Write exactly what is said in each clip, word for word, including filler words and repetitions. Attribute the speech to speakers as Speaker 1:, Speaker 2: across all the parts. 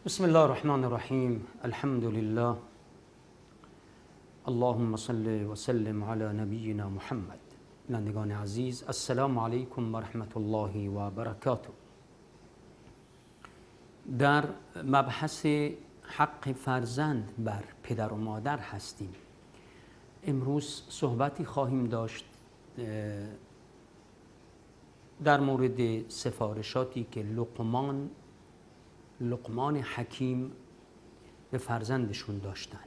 Speaker 1: بسم الله الرحمن الرحیم. الحمد لله. اللهم صل و سلم علی نبینا محمد. بینندگان عزیز، السلام علیکم و رحمت الله و برکاته. در مبحث حق فرزند بر پدر و مادر هستیم. امروز صحبتی خواهیم داشت در مورد سفارشاتی که لقمان لقمان حکیم به فرزندشون داشتن.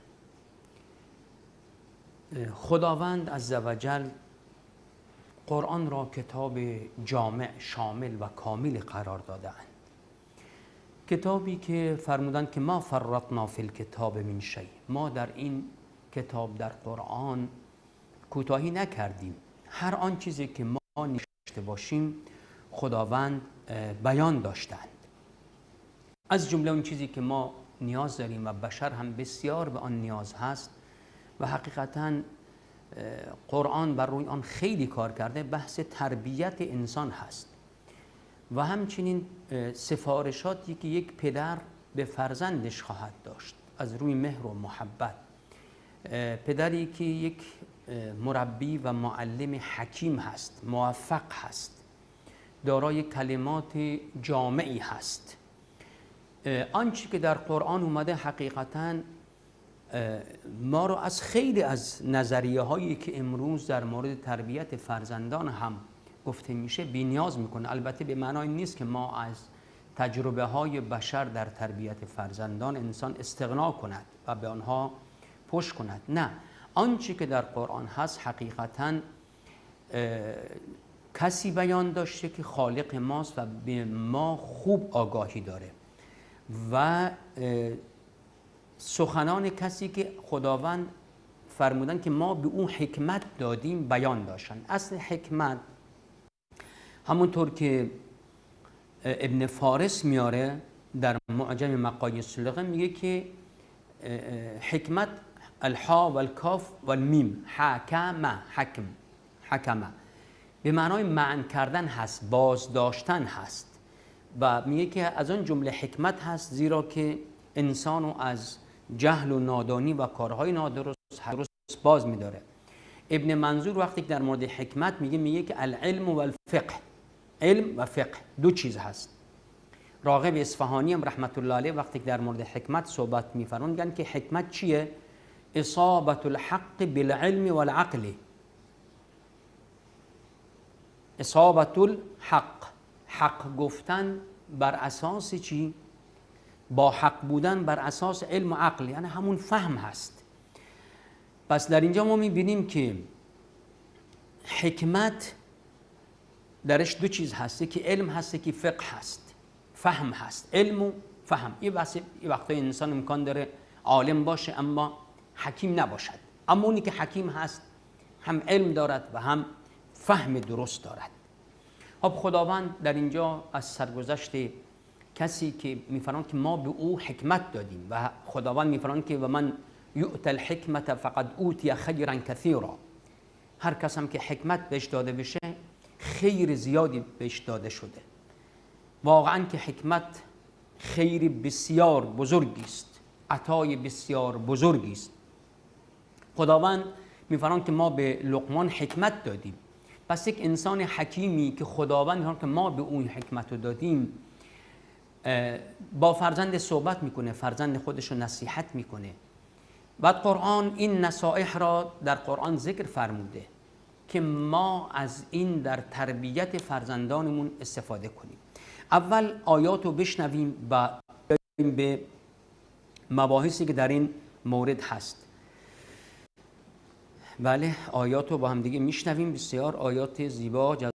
Speaker 1: خداوند عزوجل قرآن را کتاب جامع، شامل و کامل قرار دادند. کتابی که فرمودند که ما فرطنا فی الکتاب من شیء، ما در این کتاب در قرآن کوتاهی نکردیم. هر آن چیزی که ما نوشته باشیم خداوند بیان داشتند. از جمله اون چیزی که ما نیاز داریم و بشر هم بسیار به آن نیاز هست و حقیقتاً قرآن بر روی آن خیلی کار کرده، بحث تربیت انسان هست و همچنین سفارشاتی که یک پدر به فرزندش خواهد داشت از روی مهر و محبت. پدری که یک مربی و معلم حکیم هست، موفق هست، دارای کلمات جامعی هست. آنچه که در قرآن اومده حقیقتاً ما رو از خیلی از نظریه هایی که امروز در مورد تربیت فرزندان هم گفته میشه بی‌نیاز میکنه. البته به معنای نیست که ما از تجربه های بشر در تربیت فرزندان انسان استغنا کند و به آنها پشت کند. نه، آنچه که در قرآن هست حقیقتاً کسی بیان داشته که خالق ماست و به ما خوب آگاهی داره و سخنان کسی که خداوند فرمودن که ما به اون حکمت دادیم بیان داشتن. اصل حکمت همونطور که ابن فارس میاره در معجم مقاییس اللغه میگه که حکمت الحا و الکاف و المیم، حکم، حکم حکمه به معنای معنی کردن هست، باز داشتن هست و میگه که از آن جمله حکمت هست زیرا که انسانو از جهل و نادانی و کارهای نادرست درست باز میداره. ابن منظور وقتی که در مورد حکمت میگه میگه که العلم و الفقه، علم و فقه دو چیز هست. راغب اصفهانی هم رحمت الله علیه وقتی که در مورد حکمت صحبت میفرمون میگن که حکمت چیه؟ اصابت الحق بالعلم والعقل. اصابت الحق، حق گفتن بر اساس چی؟ با حق بودن بر اساس علم و عقل، یعنی همون فهم هست. پس در اینجا ما میبینیم که حکمت درش دو چیز هسته که علم هسته که فقه هست، فهم هست. علم و فهم. یه وقتا انسان امکان داره عالم باشه اما حکیم نباشد، اما اونی که حکیم هست هم علم دارد و هم فهم درست دارد. خب خداوند در اینجا از سرگذشت کسی که میفرماند که ما به او حکمت دادیم و خداوند میفرماند که و من یؤت الحکمت فقد اوتی خیرا کثیرا، هر کس هم که حکمت بهش داده بشه خیر زیادی بهش داده شده. واقعا که حکمت خیر بسیار بزرگی است، عطای بسیار بزرگی است. خداوند میفرماند که ما به لقمان حکمت دادیم. پس یک انسان حکیمی که خداوند میفرماند که ما به اون حکمت رو دادیم با فرزند صحبت میکنه، فرزند خودش رو نصیحت میکنه. بعد قرآن این نصائح را در قرآن ذکر فرموده که ما از این در تربیت فرزندانمون استفاده کنیم. اول آیات رو بشنویم و بریم به مباحثی که در این مورد هست. بله، آیات رو با هم دیگه میشنویم. بسیار آیات زیبا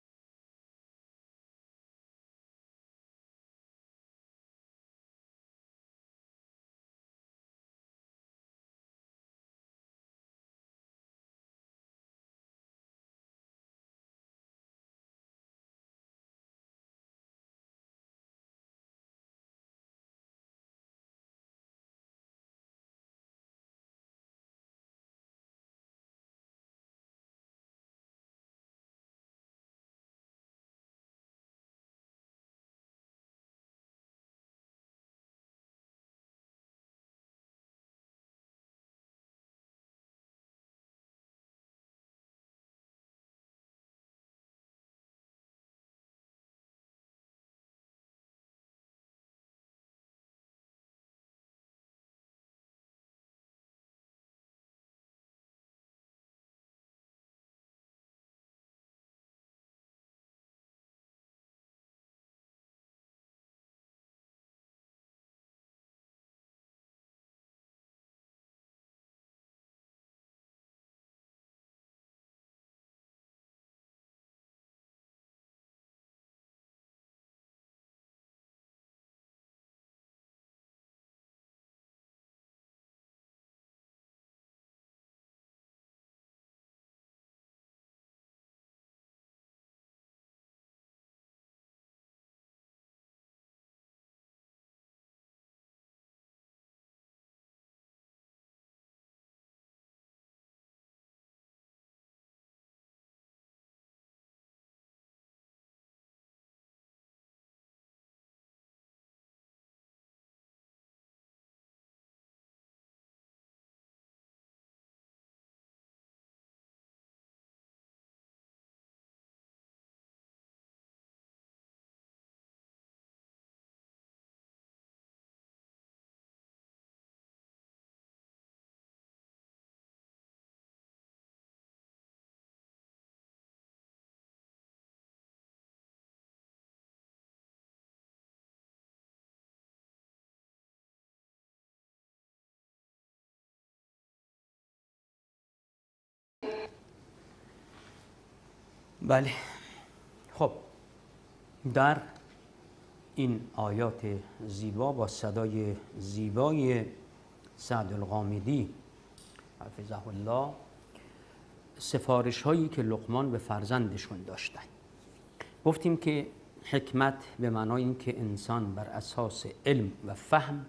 Speaker 1: بله. خب در این آیات زیبا با صدای زیبای سعد الغامدی حفظه الله سفارش هایی که لقمان به فرزندشون داشتن، گفتیم که حکمت به معنای این که انسان بر اساس علم و فهم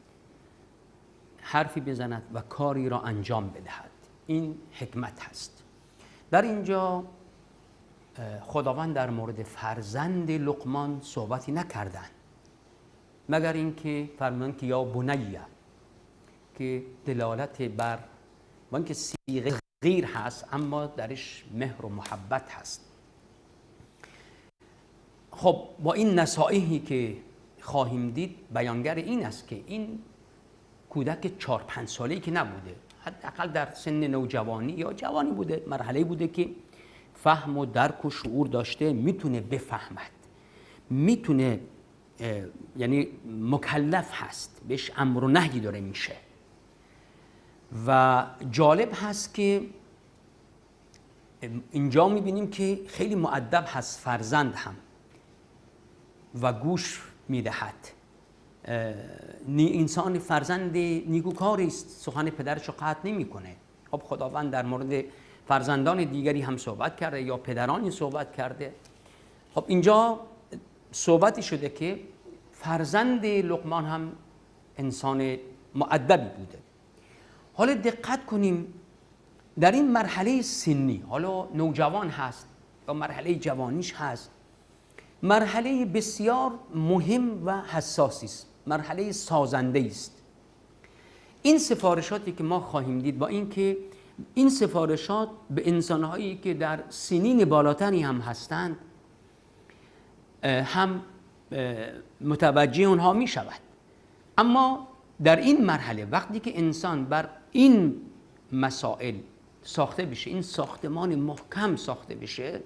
Speaker 1: حرفی بزند و کاری را انجام بدهد، این حکمت هست. در اینجا خداوند در مورد فرزند لقمان صحبتی نکردن مگر اینکه فرمودن که یا بنیه، که دلالت بر با اینکه صیغه غیر هست اما درش مهر و محبت هست. خب با این نصائحی که خواهیم دید بیانگر این است که این کودک چهار پنج ساله‌ای که نبوده، حداقل در سن نوجوانی یا جوانی بوده، مرحله بوده که فهم و درک و شعور داشته، میتونه بفهمد، میتونه یعنی مکلف هست، بهش امر و نهی داره میشه. و جالب هست که اینجا میبینیم که خیلی مؤدب هست فرزند هم و گوش میدهد. انسان فرزند نیکوکاری است، سخن پدرش رو قطع نمیکنه. خب خداوند در مورد فرزندان دیگری هم صحبت کرده یا پدرانی صحبت کرده. خب اینجا صحبتی شده که فرزند لقمان هم انسان مؤدبی بوده. حالا دقت کنیم در این مرحله سنی، حالا نوجوان هست یا مرحله جوانیش هست، مرحله بسیار مهم و حساسی است، مرحله سازنده است. این سفارشاتی که ما خواهیم دید با اینکه این سفارشات به انسانهایی که در سنین بالاتری هم هستند هم متوجه اونها می شود، اما در این مرحله وقتی که انسان بر این مسائل ساخته بشه، این ساختمان محکم ساخته بشه،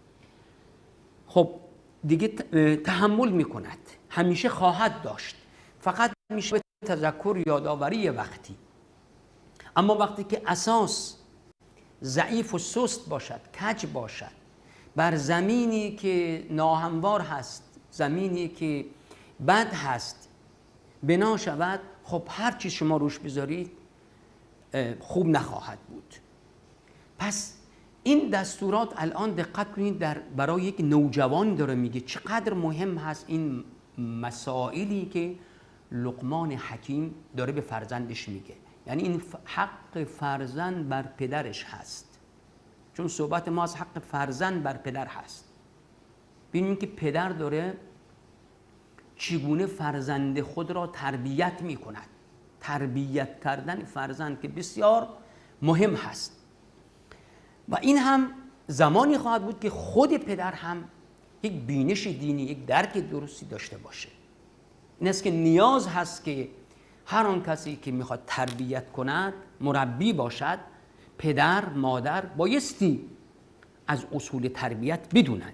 Speaker 1: خب دیگه تحمل می کند، همیشه خواهد داشت، فقط میشه به تذکر یادآوری وقتی. اما وقتی که اساس ضعیف و سست باشد، کج باشد، بر زمینی که ناهموار هست، زمینی که بد هست بنا شود، خب هر چی شما روش بذارید خوب نخواهد بود. پس این دستورات الان دقت کنید در برای یک نوجوان داره میگه چقدر مهم هست این مسائلی که لقمان حکیم داره به فرزندش میگه. یعنی این حق فرزند بر پدرش هست، چون صحبت ما از حق فرزند بر پدر هست. ببینیم که پدر داره چگونه فرزند خود را تربیت میکند. تربیت کردن فرزند که بسیار مهم هست و این هم زمانی خواهد بود که خود پدر هم یک بینش دینی، یک درک درستی داشته باشه. این است که نیاز هست که هر آن کسی که میخواد تربیت کند، مربی باشد، پدر، مادر بایستی از اصول تربیت بدونند.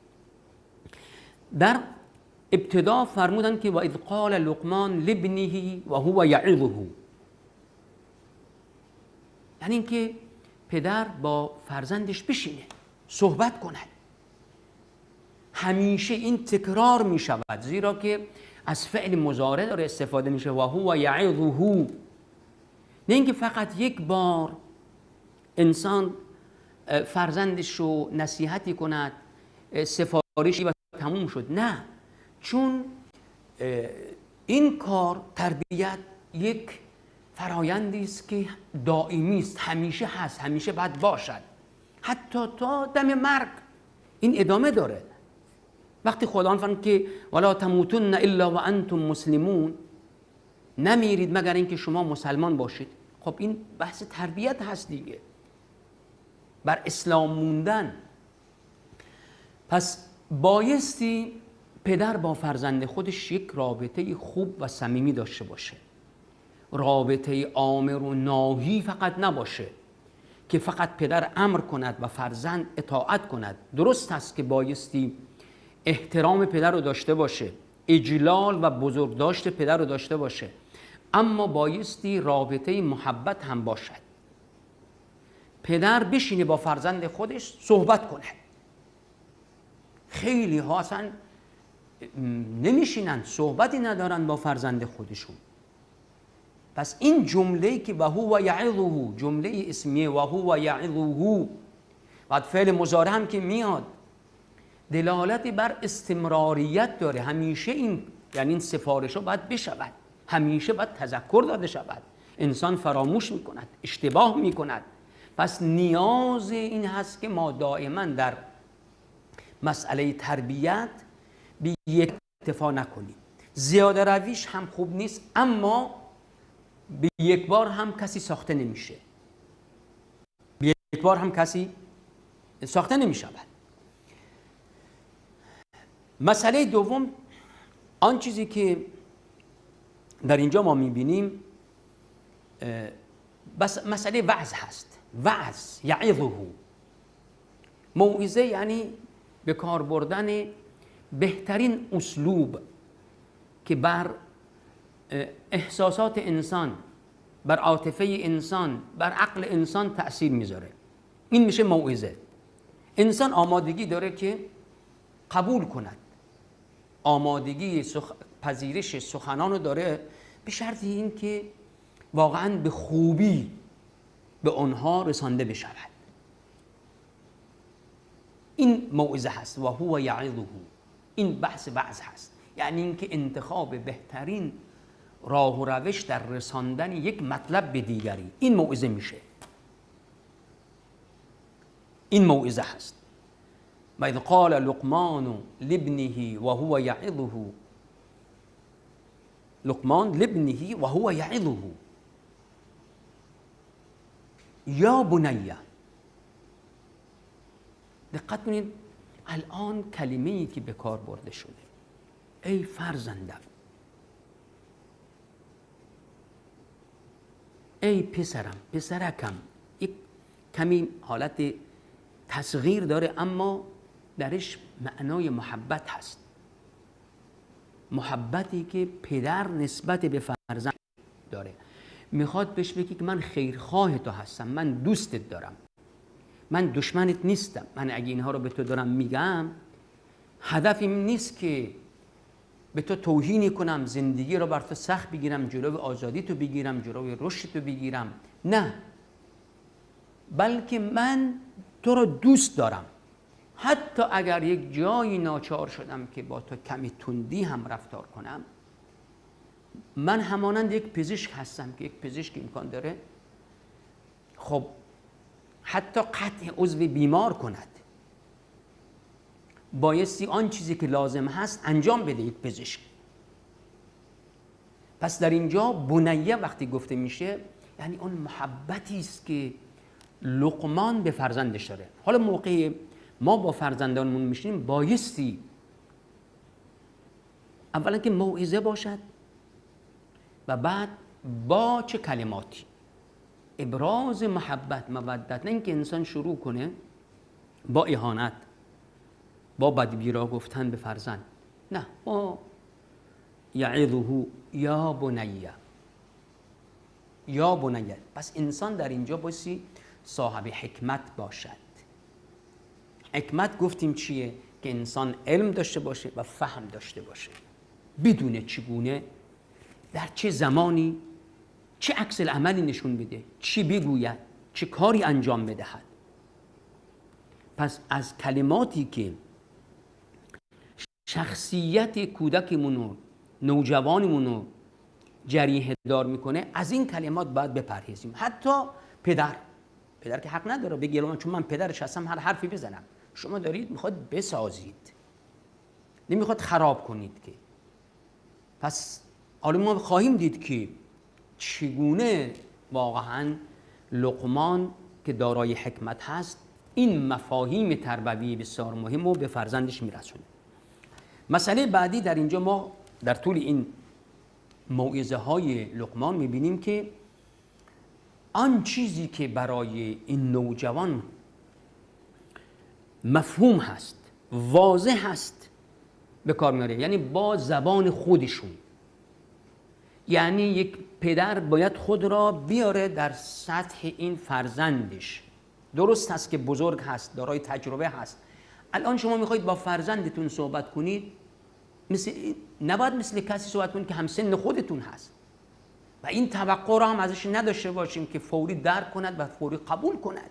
Speaker 1: در ابتدا فرمودن که و اذ قال لقمان لابنه و هو یعظه، یعنی اینکه پدر با فرزندش بشینه صحبت کند. همیشه این تکرار می شود، زیرا که از فعل مضارع داره استفاده میشه و هو یعظه، نه اینکه فقط یک بار انسان فرزندش رو نصیحتی کند، سفارشی و تموم شد. نه، چون این کار تربیت یک فرایندی است که دائمی است، همیشه هست، همیشه باید باشد، حتی تا دم مرگ این ادامه داره. وقتی خداوند فرمود که ولا تموتن الا و انتم مسلمون، نمیرید مگر اینکه شما مسلمان باشید، خب این بحث تربیت هست دیگه، بر اسلام موندن. پس بایستی پدر با فرزند خودش یک رابطه خوب و صمیمی داشته باشه، رابطه آمر و ناهی فقط نباشه که فقط پدر امر کند و فرزند اطاعت کند. درست است که بایستی احترام پدر رو داشته باشه، اجلال و بزرگداشت پدر رو داشته باشه، اما بایستی رابطه محبت هم باشد. پدر بشینه با فرزند خودش صحبت کنه، خیلی ها اصلا نمیشینن، صحبتی ندارن با فرزند خودشون. پس این جمله‌ای که و هو یعظه، جمله اسمیه و هو یعظه، بعد فعل مضارع هم که میاد دلالت بر استمراریت داره. همیشه این، یعنی این سفارش‌ها باید بشود، همیشه باید تذکر داده شود. انسان فراموش میکند، اشتباه میکند. پس نیاز این هست که ما دائما در مسئله تربیت به یک اکتفا نکنیم. زیاده رویش هم خوب نیست، اما به یک بار هم کسی ساخته نمیشه. به یک بار هم کسی ساخته نمیشود. مسئله دوم، آن چیزی که در اینجا ما میبینیم بس مسئله وعظ هست. وعظ یعظه، موعظه یعنی به کار بردن بهترین اسلوب که بر احساسات انسان، بر عاطفه انسان، بر عقل انسان تأثیر میذاره. این میشه موعظه. انسان آمادگی داره که قبول کند، آمادگی سخ... پذیرش سخنان رو داره، به شرط این که واقعا به خوبی به آنها رسانده بشود. این موعظه هست و هو یعظه. این بحث وعظ هست، یعنی اینکه انتخاب بهترین راه و روش در رساندن یک مطلب به دیگری، این موعظه میشه. این موعظه هست. و اذ قال لقمان لابنه و هو یعظه، لقمان لابنه و هو یعظه یا بنیه. دقت کنید الان کلمه‌ای که به کار برده شده، ای فرزندم، ای پسرم، پسرکم، یک کمی حالت تصغیر داره اما درش معنای محبت هست. محبتی که پدر نسبت به فرزند داره. میخواد بهش بگی که من خیرخواه تو هستم، من دوستت دارم، من دشمنت نیستم. من اگه اینها رو به تو دارم میگم، هدفم نیست که به تو توهینی کنم، زندگی رو بر تو سخت بگیرم، جلوی آزادی تو بگیرم، جلوی رشد تو بگیرم. نه، بلکه من تو رو دوست دارم. حتی اگر یک جایی ناچار شدم که با تو کمی تندی هم رفتار کنم، من همانند یک پزشک هستم که یک پزشک امکان داره خب حتی قطع عضو بیمار کند، بایستی آن چیزی که لازم هست انجام بده یک پزشک. پس در اینجا بنیه وقتی گفته میشه یعنی اون محبتی است که لقمان به فرزندش داره. حالا موقع ما با فرزندانمون میشیم بایستی اولا که موعظه باشد و بعد با چه کلماتی ابراز محبت، مودت. نه اینکه انسان شروع کنه با اهانت، با بدبیرا گفتن به فرزند. نه، با یعظه یا بنیه، یا بنیه. پس انسان در اینجا بایستی صاحب حکمت باشد. حکمت گفتیم چیه؟ که انسان علم داشته باشه و فهم داشته باشه، بدونه چگونه در چه زمانی چه عکس العملی نشون بده، چی بگوید، چه کاری انجام بدهد. پس از کلماتی که شخصیت کودکمون و نوجوانمون رو جریحه دار میکنه، از این کلمات باید بپرهیزیم. حتی پدر پدر که حق نداره بگه چون من پدرش هستم هر حرفی بزنم. شما دارید میخواد بسازید، نمیخواد خراب کنید که. پس حالا ما خواهیم دید که چگونه واقعا لقمان که دارای حکمت هست این مفاهیم تربوی بسیار مهم رو به فرزندش میرسونه. مسئله بعدی در اینجا ما در طول این موعظه های لقمان میبینیم که آن چیزی که برای این نوجوان مفهوم هست، واضح هست، به کار میاره. یعنی با زبان خودشون. یعنی یک پدر باید خود را بیاره در سطح این فرزندش. درست هست که بزرگ هست، دارای تجربه هست، الان شما میخواید با فرزندتون صحبت کنید، مثل نباید مثل کسی صحبت کنید که همسن خودتون هست و این توقع را هم ازش نداشته باشیم که فوری درک کند و فوری قبول کند،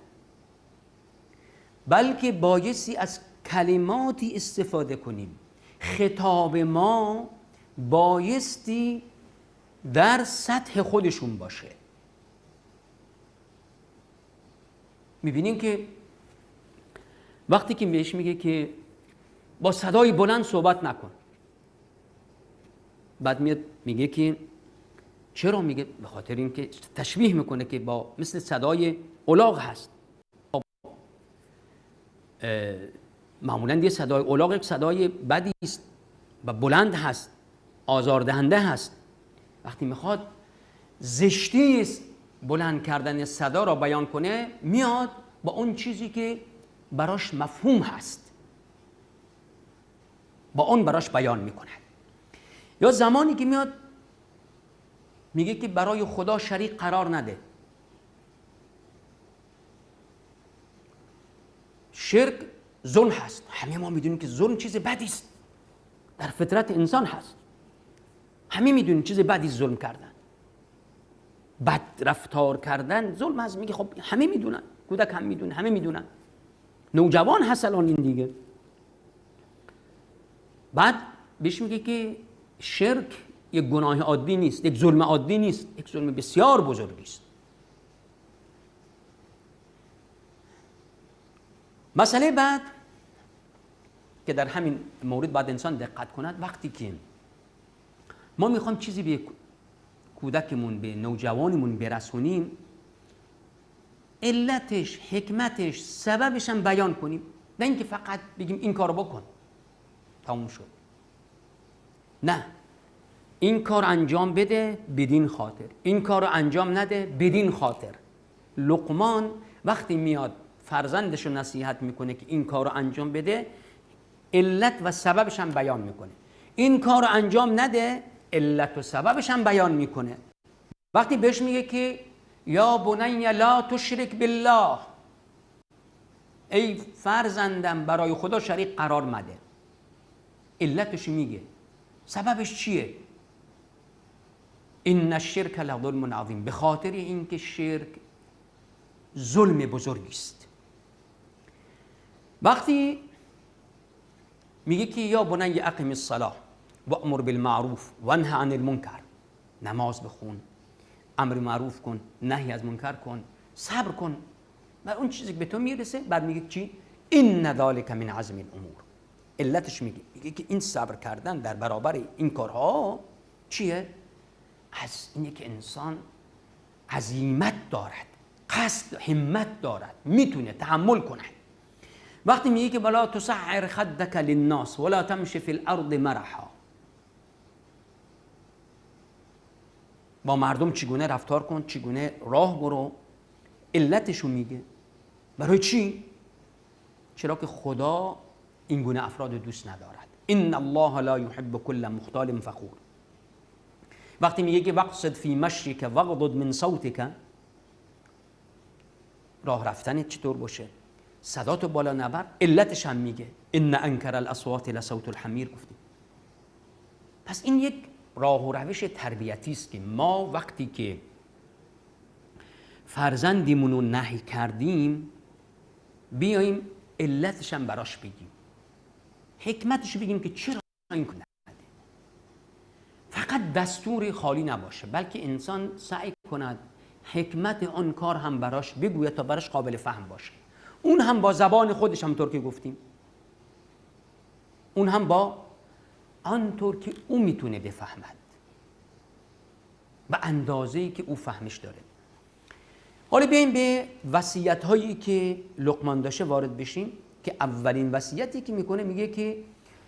Speaker 1: بلکه بایستی از کلماتی استفاده کنیم. خطاب ما بایستی در سطح خودشون باشه. میبینیم که وقتی که بهش میگه که با صدای بلند صحبت نکن، بعد میاد میگه که چرا؟ میگه به خاطر اینکه تشبیه میکنه که با مثل صدای الاغ هست. معمولا یه صدای الاغ یک صدای بدی است و بلند هست، آزاردهنده هست. وقتی میخواد زشتی بلند کردن صدا را بیان کنه، میاد با اون چیزی که براش مفهوم هست با اون براش بیان میکنه. یا زمانی که میاد میگه که برای خدا شریک قرار نده. شرک ظلم هست، همه ما میدونیم که ظلم چیز بدی است، در فطرت انسان هست، همه میدونیم چیز بدی ظلم کردن، بد رفتار کردن ظلم هست. میگه خب همه میدونن، کودک هم میدونن، همه میدونن، نوجوان هست الان این دیگه. بعد بهش میگه که شرک یک گناه عادی نیست، یک ظلم عادی نیست، یک ظلم بسیار بزرگی است. مسئله بعد که در همین مورد بعد انسان دقت کند، وقتی که ما میخوام چیزی به کودکمون، به نوجوانمون برسونیم، علتش، حکمتش، سببش هم بیان کنیم، نه اینکه فقط بگیم این کارو بکن تموم شد. نه، این کار انجام بده بدین خاطر، این کار رو انجام نده بدین خاطر. لقمان وقتی میاد فرزندش رو نصیحت میکنه که این کار رو انجام بده، علت و سببش هم بیان میکنه. این کار رو انجام نده، علت و سببش هم بیان میکنه. وقتی بهش میگه که یا بنی لا تشرک بالله، ای فرزندم برای خدا شریک قرار مده، علتش میگه، سببش چیه؟ این الشرک لظلم عظیم، به خاطر اینکه شرک ظلم بزرگی است. وقتی میگه که یا بنی اقم الصلاه و امر بالمعروف و انه عن المنکر، نماز بخون، امر معروف کن، نهی از منکر کن، صبر کن و اون چیزی که به تو میرسه. بعد میگه چی؟ این ذالک من عزم الامور. علتش میگه میگه که این صبر کردن در برابر این کارها چیه؟ از اینه که انسان عزیمت دارد، قصد، همت دارد، میتونه تحمل کنه. وقتی میگه که ولا تسعر خدک للناس ولا تمشي في الارض مرحا، با مردم چگونه رفتار کن، چگونه راه برو، علتشو میگه. برای چی؟ چرا که خدا این گونه افراد دوست ندارد. ان الله لا يحب كل مختال فخور. وقتی میگه که وقصد فی مشیک واغضض من صوتک، راه رفتنت چطور باشه، صداتو بالا نبر، علتش هم میگه ان انکر الاصوات لصوت الحمیر. گفتیم پس این یک راه و روش تربیتی است که ما وقتی که فرزندیمون رو نهی کردیم، بیاییم علتش هم براش بگیم، حکمتش بگیم که چرا این کنه. فقط دستور خالی نباشه، بلکه انسان سعی کند حکمت آن کار هم براش بگوید تا براش قابل فهم باشه. اون هم با زبان خودش، همونطور که گفتیم، اون هم با آنطور که او میتونه بفهمد و اندازه‌ای که او فهمش داره. حالا بیاییم به وصیت هایی که لقمان داشته وارد بشیم، که اولین وصیتی که میکنه میگه که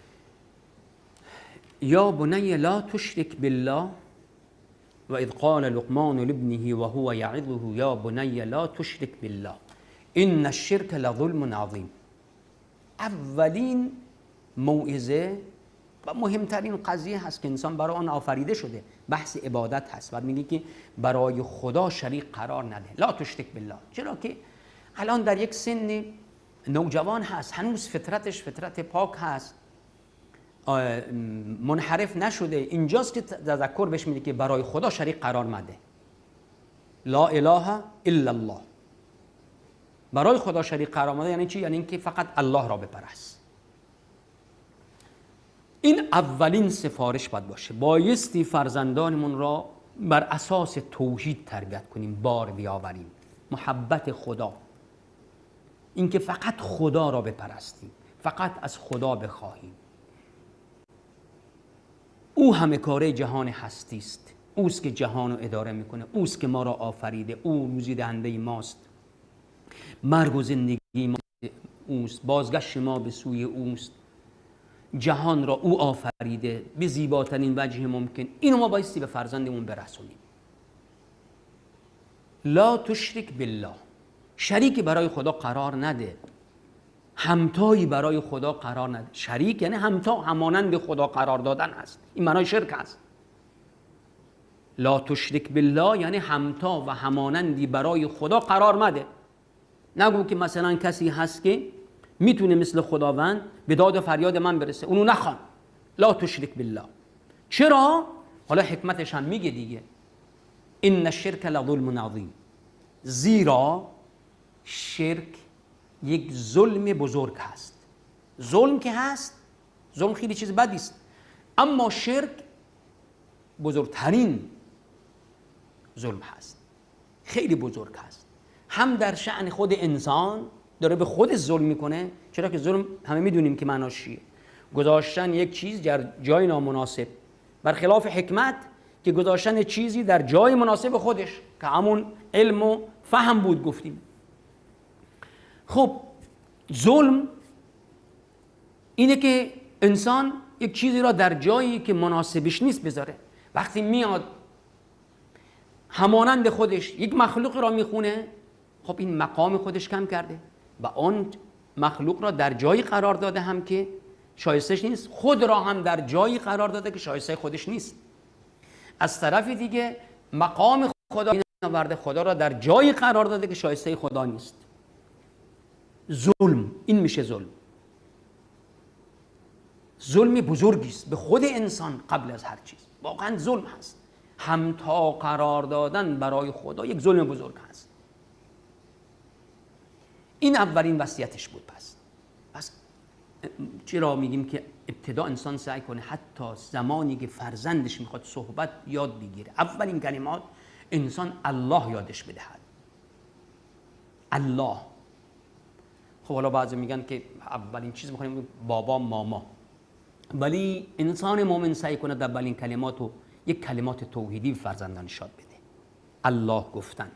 Speaker 1: یا بنی لا تشرک بالله و اذ قال لقمان لابنه و هو یعظه یا بنی لا تشرک بالله ان الشرک لظلم عظیم. اولین موعظه و مهمترین قضیه هست که انسان برای آن آفریده شده، بحث عبادت هست. بعد میگه که برای خدا شریک قرار نده، لا تشرک بالله. چرا که الان در یک سن نوجوان هست، هنوز فطرتش فطرت پاک هست، منحرف نشده. اینجاست که تذکر بهش میده که برای خدا شریک قرار مده. لا اله الا الله، برای خدا شریک قرار مده یعنی چی؟ یعنی اینکه فقط الله را بپرست. این اولین سفارش باید باشه. بایستی فرزندانمون را بر اساس توحید تربیت کنیم، بار بیاوریم، محبت خدا، اینکه فقط خدا را بپرستیم، فقط از خدا بخواهیم. او همه کاره جهان هستی است، اوست که جهان رو اداره میکنه، اوست که ما را آفریده، او روزی دهنده ماست، مرگ و زندگی ما اوست، بازگشت ما به سوی اوست، جهان را او آفریده به زیباترین وجه ممکن. اینو ما بایستی به فرزندمون برسونیم. لا تشرک بالله، شریکی برای خدا قرار نده، همتایی برای خدا قرار نده. شریک یعنی همتا، همانند به خدا قرار دادن هست. این معنای شرک است. لا تشرک بالله یعنی همتا و همانندی برای خدا قرار مده. نگو که مثلا کسی هست که میتونه مثل خداوند به داد و فریاد من برسه، اونو نخوان. لا تشرک بالله. چرا؟ حالا حکمتش هم میگه دیگه. ان الشرک لظلم عظیم، زیرا شرک یک ظلم بزرگ هست. ظلم که هست، ظلم خیلی چیز بدی است، اما شرک بزرگترین ظلم هست، خیلی بزرگ هست. هم در شأن خود انسان داره به خودش ظلم میکنه، چرا که ظلم همه میدونیم که معناش چیه، گذاشتن یک چیز در جای نامناسب، برخلاف حکمت که گذاشتن چیزی در جای مناسب خودش، که همون علم و فهم بود گفتیم. خب ظلم اینه که انسان یک چیزی را در جایی که مناسبش نیست بذاره. وقتی میاد همانند خودش یک مخلوق را میخونه، خب این مقام خودش کم کرده و اون مخلوق را در جایی قرار داده هم که شایستش نیست، خود را هم در جایی قرار داده که شایسته خودش نیست. از طرف دیگه مقام خدا آورده، خدا را در جایی قرار داده که شایسته خدا نیست. ظلم، این میشه ظلم. ظلم بزرگی است به خود انسان قبل از هر چیز. واقعا ظلم هست. همتا قرار دادن برای خدا یک ظلم بزرگ هست. این اولین وصیتش بود. پس پس چرا میگیم که ابتدا انسان سعی کنه حتی زمانی که فرزندش میخواد صحبت یاد بگیره، اولین کلمات انسان الله یادش بدهد. الله. خب حالا بعضی میگن که اولین چیز میخوایم بابا ماما، ولی انسان مومن سعی کنه در اولین کلماتو یک کلمات توحیدی به فرزندانش یاد بده. الله گفتن.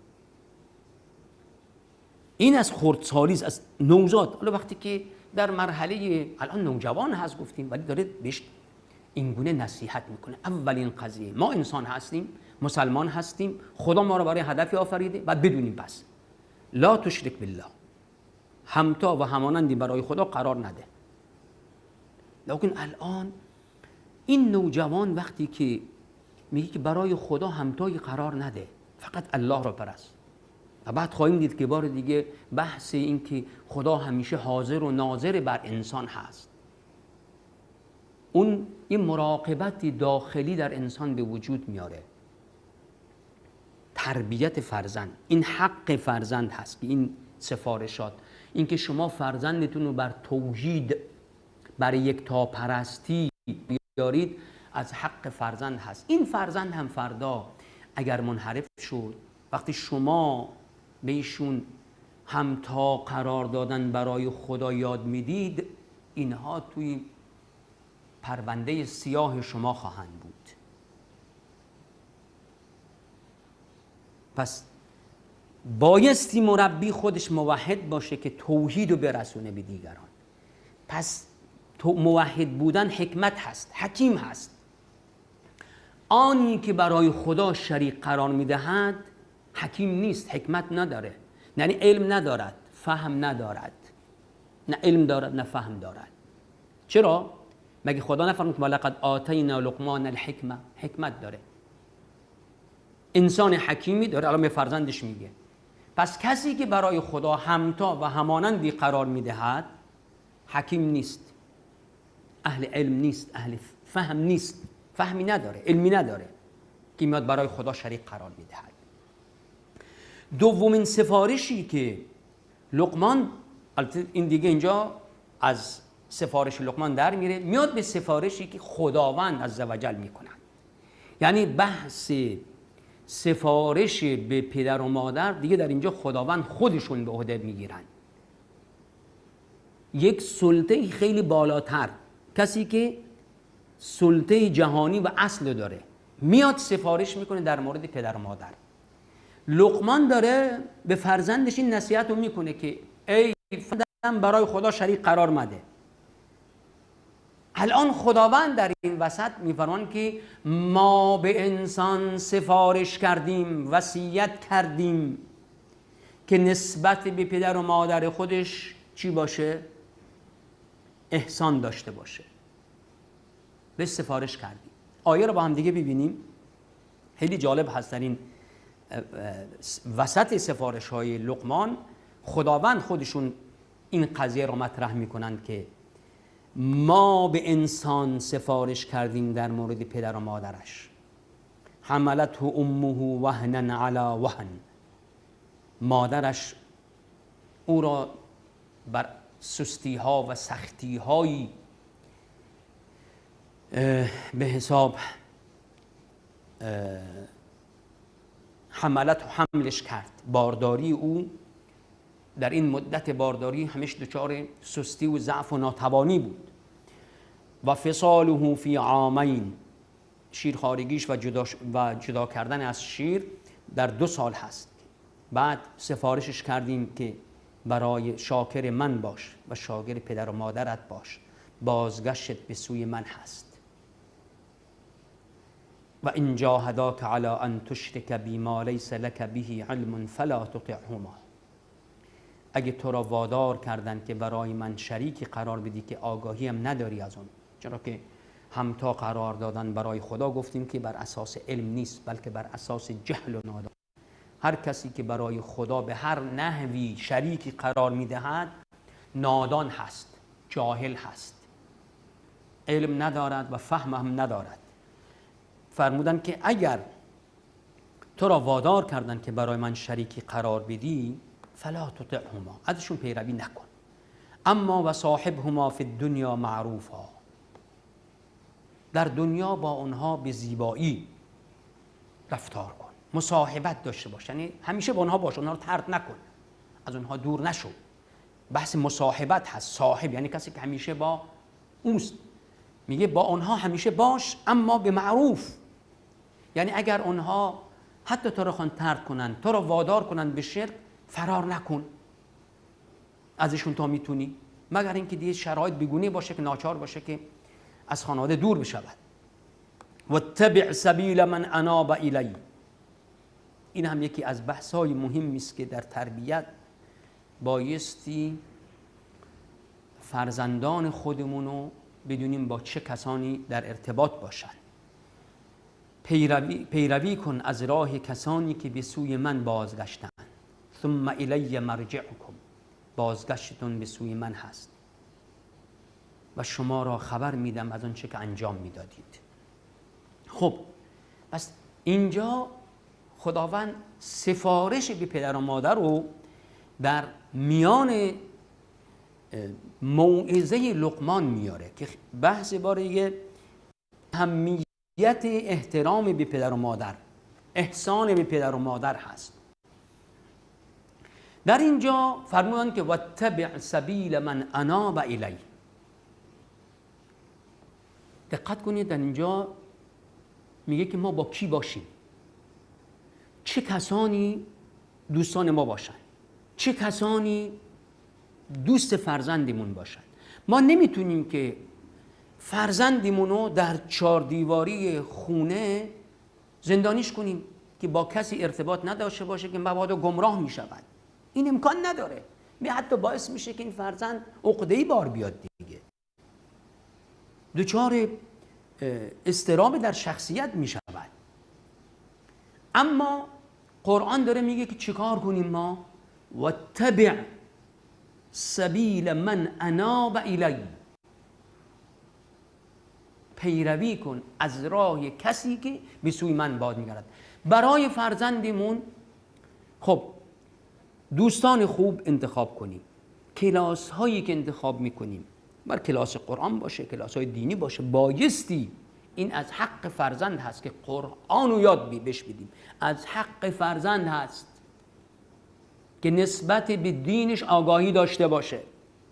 Speaker 1: این از خردسالی، از نوزاد. حالا وقتی که در مرحله الان نوجوان هست گفتیم، ولی داره بهش اینگونه نصیحت میکنه. اولین قضیه ما انسان هستیم، مسلمان هستیم، خدا ما رو برای هدفی آفریده، بعد بدونیم پس لا تشرک بالله، همتا و همانندی برای خدا قرار نده. لیکن الان این نوجوان وقتی که میگه که برای خدا همتایی قرار نده، فقط الله را پرست، و بعد خواهیم دید که بار دیگه بحث این که خدا همیشه حاضر و ناظر بر انسان هست، اون این مراقبت داخلی در انسان به وجود میاره. تربیت فرزند، این حق فرزند هست که این سفارشات، این که شما فرزندتون رو بر توحید، بر یکتاپرستی بیارید، از حق فرزند هست. این فرزند هم فردا اگر منحرف شد، وقتی شما به ایشون همتا قرار دادن برای خدا یاد میدید، اینها توی پرونده سیاه شما خواهند بود. پس بایستی مربی خودش موحد باشه که توحید رو برسونه به دیگران. پس تو موحد بودن حکمت هست، حکیم هست. آنی که برای خدا شریک قرار میدهد حکیم نیست، حکمت نداره، یعنی علم ندارد، فهم ندارد. نه علم دارد نه فهم دارد. چرا؟ مگه خدا نفرمود ولقد آتینا لقمان الحکمه؟ حکمت داره. انسان حکیمی داره، الان به فرزندش میگه. پس کسی که برای خدا همتا و همانندی قرار میدهد حکیم نیست، اهل علم نیست، اهل فهم نیست، فهمی نداره، علمی نداره که میاد برای خدا شریک قرار میدهد. دومین سفارشی که لقمان، البته این دیگه اینجا از سفارش لقمان در میره، میاد به سفارشی که خداوند عزوجل میکنند. یعنی بحث سفارش به پدر و مادر دیگه در اینجا خداوند خودشون به عهده میگیرن. یک سلطه خیلی بالاتر، کسی که سلطه جهانی و اصل داره، میاد سفارش میکنه در مورد پدر و مادر. لقمان داره به فرزندش این نصیحت رو میکنه که ای فرزندم برای خدا شریک قرار مده. الان خداوند در این وسط میفرمان که ما به انسان سفارش کردیم، وصیت کردیم که نسبت به پدر و مادر خودش چی باشه؟ احسان داشته باشه. به سفارش کردیم. آیه رو با هم دیگه ببینیم. خیلی جالب هست در این وسط سفارش های لقمان خداوند خودشون این قضیه رو مطرح میکنند که ما به انسان سفارش کردیم در مورد پدر و مادرش. حملته امه وهنا علی وهن، مادرش او را بر سستی ها و سختی هایی به حساب حملت و حملش کرد. بارداری او در این مدت بارداری همیش دچار سستی و ضعف و ناتوانی بود. و فصاله فی عامین، شیرخوارگیش و جدا, و جدا کردن از شیر در دو سال هست. بعد سفارشش کردیم که برای شاکر من باش و شاکر پدر و مادرت باش، بازگشت به سوی من هست. و ان جاهداک علی ان تشرک بی ما لیس لک به علم فلا تطعهما، اگه تو را وادار کردن که برای من شریکی قرار بدی که آگاهی هم نداری از اون، چرا که همتا قرار دادن برای خدا گفتیم که بر اساس علم نیست بلکه بر اساس جهل و نادانی. هر کسی که برای خدا به هر نحوی شریکی قرار میدهد نادان هست، جاهل هست، علم ندارد و فهم هم ندارد. فرمودن که اگر تو را وادار کردن که برای من شریکی قرار بدی فلا تطعهما، ازشون پیروی نکن. اما و صاحبهما فی الدنیا معروفا، در دنیا با اونها به زیبایی رفتار کن، مصاحبت داشته باش، یعنی همیشه با اونها باش، اونها رو طرد نکن، از اونها دور نشو. بحث مصاحبت هست. صاحب یعنی کسی که همیشه با اوست. میگه با اونها همیشه باش اما به معروف، یعنی اگر اونها حتی تو رو خوان طرد کنن، تو رو وادار کنن به شرک، فرار نکن ازشون تا میتونی، مگر اینکه دیگه شرایط بگونه باشه که ناچار باشه که از خانواده دور بشود. واتبع سبیل من اناب الی، این هم یکی از بحث‌های مهمی است که در تربیت بایستی فرزندان خودمونو بدونیم با چه کسانی در ارتباط باشن. پیروی, پیروی کن از راه کسانی که به سوی من بازگشتن. ثم الی مرجعکم، بازگشتتون به سوی من هست و شما را خبر میدم از آنچه که انجام میدادید. خب پس اینجا خداوند سفارش به پدر و مادر رو در میان موعظه لقمان میاره که بحث باره اهمیت احترام به پدر و مادر، احسان به پدر و مادر هست. در اینجا فرمودن که واتبع سبیل من اناب الی. دقت کنید در اینجا میگه که ما با کی باشیم، چه کسانی دوستان ما باشن، چه کسانی دوست فرزندمون باشن. ما نمیتونیم که فرزندمون رو در چهار دیواری خونه زندانیش کنیم که با کسی ارتباط نداشته باشه که مبادا گمراه میشود. این امکان نداره. می حتی باعث میشه که این فرزند عقده‌ای بار بیاد دیگه، دچار اضطراب در شخصیت میشود. اما قرآن داره میگه که چیکار کنیم ما؟ واتبع سبیل من اناب الی، پیروی کن از راه کسی که به سوی من باد میگردد. برای فرزندمون خب دوستان خوب انتخاب کنیم، کلاس هایی که انتخاب میکنیم بر کلاس قرآن باشه، کلاس های دینی باشه، بایستی این از حق فرزند هست که قرآن رو یاد بهش بدیم. از حق فرزند هست که نسبت به دینش آگاهی داشته باشه.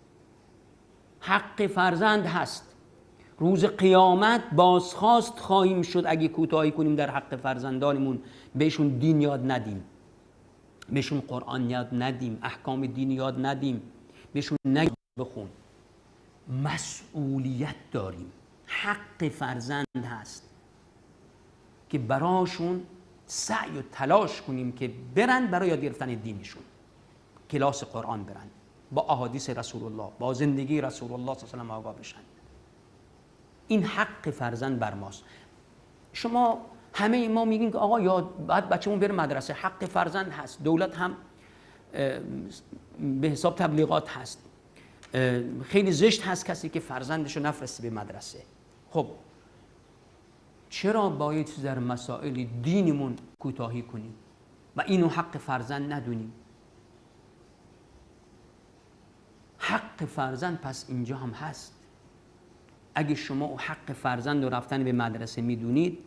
Speaker 1: حق فرزند هست. روز قیامت بازخواست خواهیم شد اگه کوتاهی کنیم در حق فرزندانمون، بهشون دین یاد ندیم، بهشون قرآن یاد ندیم، احکام دین یاد ندیم، بهشون نگیم بخون. مسئولیت داریم. حق فرزند هست که براشون سعی و تلاش کنیم که برن برای یاد گرفتن دینشون، کلاس قرآن برن، با احادیث رسول الله، با زندگی رسول الله صلی الله علیه و آله آگاه بشن. این حق فرزند بر ماست. شما همه ما میگین که آقا یاد بعد بچه‌مون بره مدرسه، حق فرزند هست. دولت هم به حساب تبلیغات هست. خیلی زشت هست کسی که فرزندشو نفرسته به مدرسه. خب چرا باید در مسائل دینمون کوتاهی کنیم و اینو حق فرزند ندونیم؟ حق فرزند پس اینجا هم هست. اگه شما حق فرزند و رفتن به مدرسه میدونید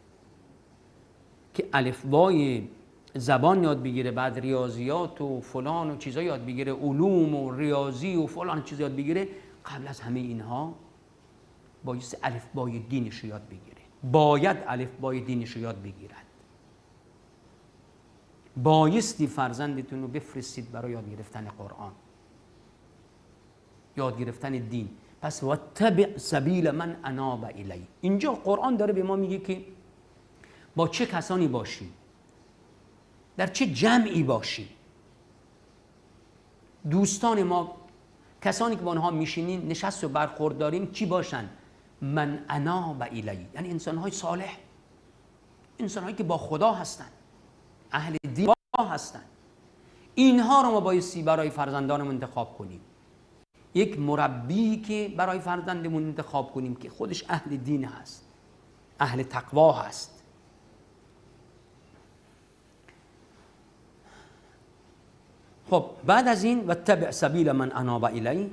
Speaker 1: که الفبای زبان یاد بگیره، بعد ریاضیات و فلان و چیزا یاد بگیره، علوم و ریاضی و فلان چیزا یاد بگیره، قبل از همه اینها باید الفبای دینش رو یاد بگیره. باید الفبای دینش رو یاد بگیرد. بایستی فرزندتون رو بفرستید برای یاد گرفتن قرآن، یاد گرفتن دین. پس واتبع سبیل من اناب الی. اینجا قرآن داره به ما میگه که با چه کسانی باشیم، در چه جمعی باشیم. دوستان ما، کسانی که با آنها میشینیم، نشست و برخورد داریم، چی باشن؟ من اناب الی، یعنی انسان‌های صالح، انسان‌هایی که با خدا هستن، اهل دین هستن. اینها رو ما بایستی برای فرزندانمون انتخاب کنیم. یک مربی که برای فرزندمون انتخاب کنیم که خودش اهل دین هست، اهل تقوا هست. خب بعد از این واتبع سبیل من اناب الی،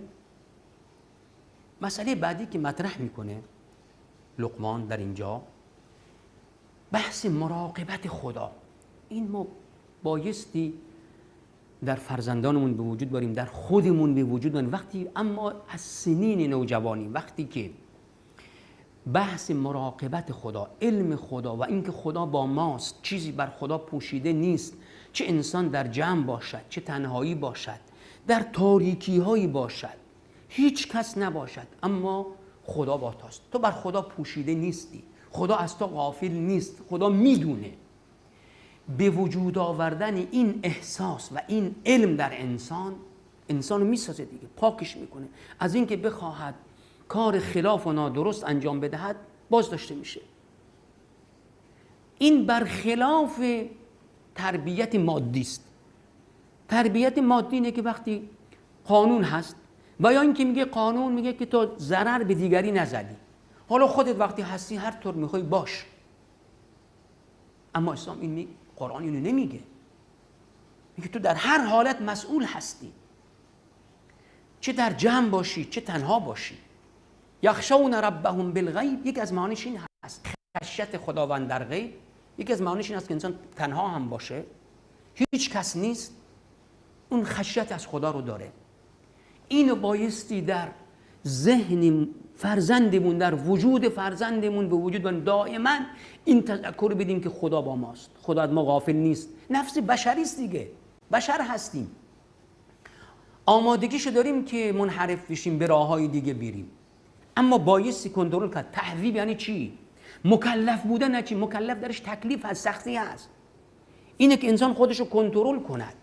Speaker 1: مسئله بعدی که مطرح میکنه لقمان در اینجا بحث مراقبت خدا. این ما بایستی در فرزندانمون به وجود باریم، در خودمون به وجود باریم. وقتی اما از سنین نوجوانی، وقتی که بحث مراقبت خدا، علم خدا و اینکه خدا با ماست، چیزی بر خدا پوشیده نیست، چه انسان در جمع باشد، چه تنهایی باشد، در تاریکی هایی باشد، هیچ کس نباشد، اما خدا با تاست. تو بر خدا پوشیده نیستی، خدا از تو غافل نیست، خدا میدونه. به وجود آوردن این احساس و این علم در انسان، انسان رو میسازه دیگه، پاکش میکنه از اینکه بخواهد کار خلاف و نادرست انجام بدهد، باز داشته میشه. این برخلاف تربیت مادی است. تربیت مادی اینه که وقتی قانون هست و یا اینکه میگه قانون میگه که تو ضرر به دیگری نزدی، حالا خودت وقتی هستی هر طور میخوای باش. اما اسلام این میگه، قرآن اینو نمیگه، میگه تو در هر حالت مسئول هستی، چه در جمع باشی چه تنها باشی. یخشون ربهم بالغیب، یک از معانیش این هست، خشیت خداوند در غیب. یکی از معانیش این هست که انسان تنها هم باشه، هیچ کس نیست، اون خشیت از خدا رو داره. اینو بایستی در ذهن فرزندمون، در وجود فرزندمون به وجود بن دائما این تذکر بدیم که خدا با ماست، خدا از ما غافل نیست. نفس بشری است دیگه، بشر هستیم، آمادگیشو داریم که منحرف بشیم، به راههای دیگه بریم، اما بایستی کنترل کرد. تهذیب یعنی چی؟ مکلف بودن نه چی؟ مکلف درش تکلیف هست، سختی هست. اینه که انسان خودشو کنترل کند،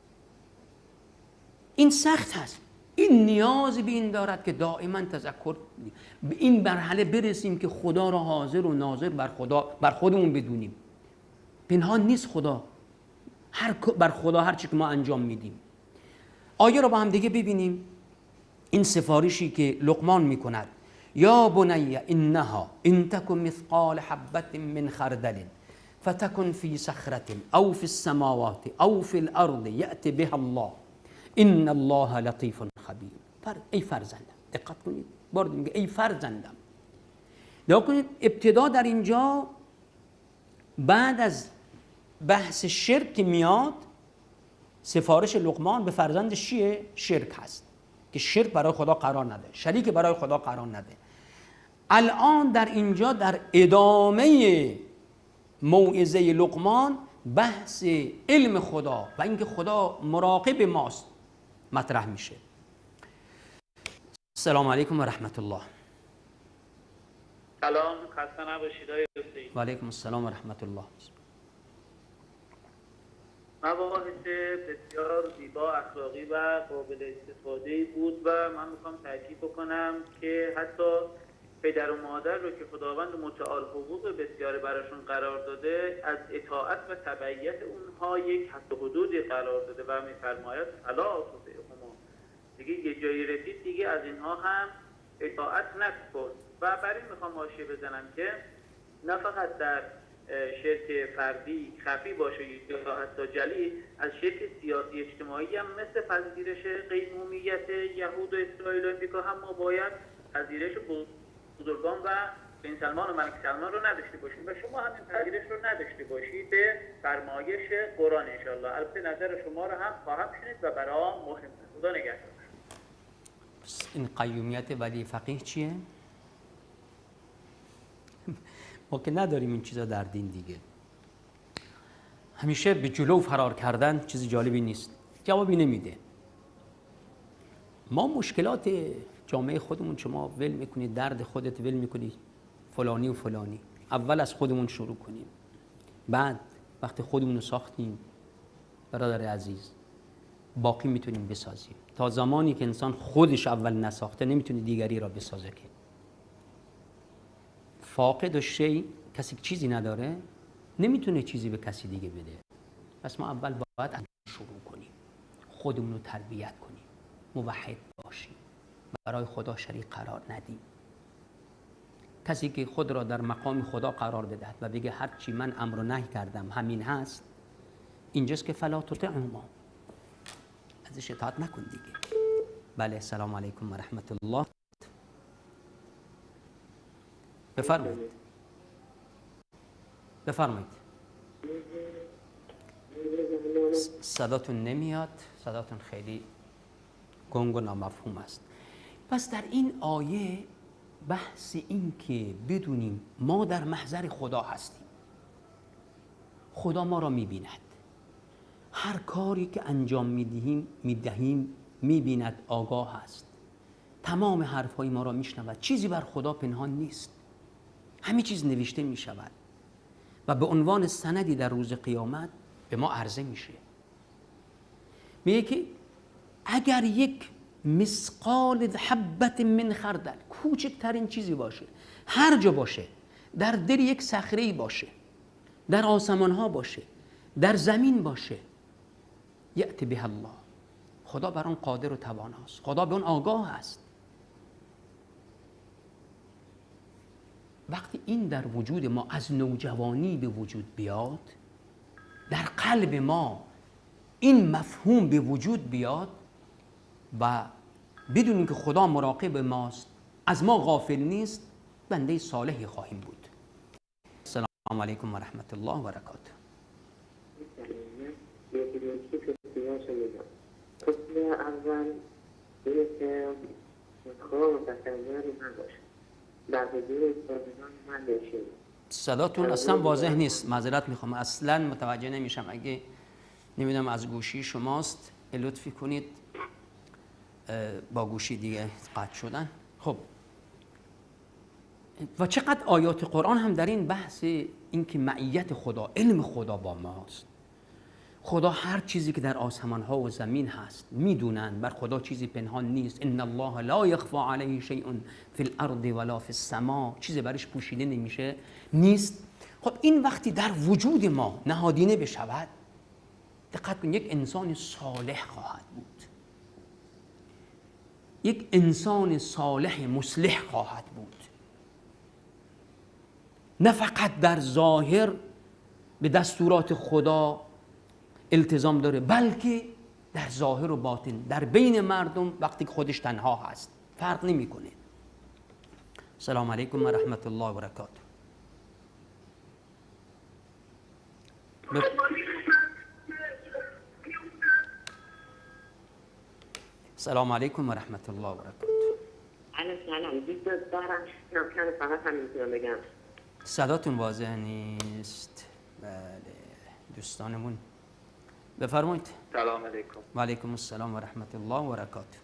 Speaker 1: این سخت هست. این نیاز به این دارد که دائما تذکر به این مرحله برسیم که خدا را حاضر و ناظر بر خدا بر خودمون بدونیم. پنهان نیست خدا، هر بر خدا هر چی که ما انجام میدیم. آیه رو با هم دیگه ببینیم. این سفارشی که لقمان میکند، یا بنی انها ان تکن مثقال حبة من خردل فتكن في صخرة او في السماوات او في الارض یأت بها الله ان الله لطیف خبیر. ای فرزندم، دقت کنید، بار میگه ای فرزندم. نگاه کنید ابتدا در اینجا بعد از بحث شرک میاد، سفارش لقمان به فرزندش چیه؟ شرک هست که شرک برای خدا قرار نده، شریک برای خدا قرار نده. الان در اینجا در ادامه موعظه لقمان بحث علم خدا و اینکه خدا مراقب ماست مطرح میشه. السلام علیکم و رحمت الله.
Speaker 2: سلام، خسته نباشید آقای حسین.
Speaker 1: و علیکم السلام و رحمت الله.
Speaker 2: مباحث بسیار زیبا، اخلاقی و قابل استفاده بود و من میخوام تاکید بکنم که حتی پدر و مادر رو که خداوند متعال حقوق بسیار براشون قرار داده، از اطاعت و تبعیت اونها یک حد و حدودی قرار داده و میفرماید فلا تطعهما، دیگه یه جایی رسید دیگه از اینها هم اطاعت نکن. و بر این میخوام حاشیه بزنم که نه فقط در شرک فردی خفی باشه یا حتی جلی، از شرک سیاسی اجتماعی هم مثل پذیرش قیمومیت یهود و اسرائیل و امریکا هم ما باید پذیرش بزرگان و بن سلمان و ملک سلمان رو نداشته باشیم و شما همین پذیرش رو نداشته باشید به فرمایش قرآن انشاءالله. البته نظر شما رو هم خواهم شنید و برام مهمه. خدا نگهدار.
Speaker 1: این قیومیت ولی فقیه چیه؟ ما که نداریم این چیزا در دین دیگه. همیشه به جلو فرار کردن چیز جالبی نیست، جوابی نمیده. ما مشکلات جامعه خودمون شما ول میکنید، درد خودت ول میکنی، فلانی و فلانی. اول از خودمون شروع کنیم، بعد وقتی خودمون رو ساختیم برادر عزیز باقی میتونیم بسازیم. تا زمانی که انسان خودش اول نساخته نمیتونه دیگری را بسازه. که فاقد شی، کسی که چیزی نداره نمیتونه چیزی به کسی دیگه بده. پس ما اول باید شروع کنیم، خودمون رو تربیت کنیم، موحد باشیم، برای خدا شریک قرار ندیم. کسی که خود را در مقام خدا قرار بدهد و بگه هر چی من امر و نهی کردم همین هست، اینجاست که فلا تطعهما، ازش اطاعت نکن دیگه. بله، السلام علیکم و رحمت الله. بفرمایید بفرمایید. صداتون نمیاد، صداتون خیلی گنگ و نامفهوم است. پس در این آیه بحث این که بدونیم ما در محضر خدا هستیم، خدا ما را میبیند، هر کاری که انجام میدهیم میدهیم میبیند، آگاه است، تمام حرفهای ما را میشنود، چیزی بر خدا پنهان نیست، همه چیز نوشته میشود و به عنوان سندی در روز قیامت به ما عرضه میشه. میگه که اگر یک مثقال حبة من خردل، کوچکترین چیزی باشه، هر جا باشه، در دل یک صخره‌ای باشه، در آسمان ها باشه، در زمین باشه، یأت بها الله، خدا بر آن قادر و تواناست، خدا به آن آگاه است. وقتی این در وجود ما از نوجوانی به وجود بیاد، در قلب ما این مفهوم به وجود بیاد و بدونیم که خدا مراقب ماست، از ما غافل نیست، بنده صالحی خواهیم بود. السلام علیکم و رحمت الله و برکاته.
Speaker 3: اول اینه که خواه و تصویر نباشه در حضور سازمان من بشیم.
Speaker 1: صداتون اصلا واضح نیست، معذرت میخوام، اصلا متوجه نمیشم. اگه نمیدونم از گوشی شماست لطفی کنید با گوشی دیگه قطع شدن. خب و چقدر آیات قرآن هم در این بحث این که معیت خدا، علم خدا با ماست. خدا هر چیزی که در آسمان ها و زمین هست میدونن، بر خدا چیزی پنهان نیست. ان الله لا یخفی علیه شیء فی الارض ولا فی السماء، چیزی برش پوشیده نمیشه، نیست. خب این وقتی در وجود ما نهادینه بشود، دقت کن، یک انسان صالح خواهد بود، یک انسان صالح مصلح خواهد بود، نه فقط در ظاهر به دستورات خدا التزام داره، بلکه در ظاهر و باطن، در بین مردم وقتی که خودش تنها هست فرق نمیکنه. السلام علیکم و رحمت الله و برکاته. بف... السلام علیکم و رحمت الله و برکاته.
Speaker 3: علیکم سلام. دوست دارم نمکن فقط همین میتونم بگم.
Speaker 1: صداتون واضح نیست. بله دوستانمون بفرمایید.
Speaker 4: سلام علیکم.
Speaker 1: و علیکم السلام و رحمت الله و برکاته.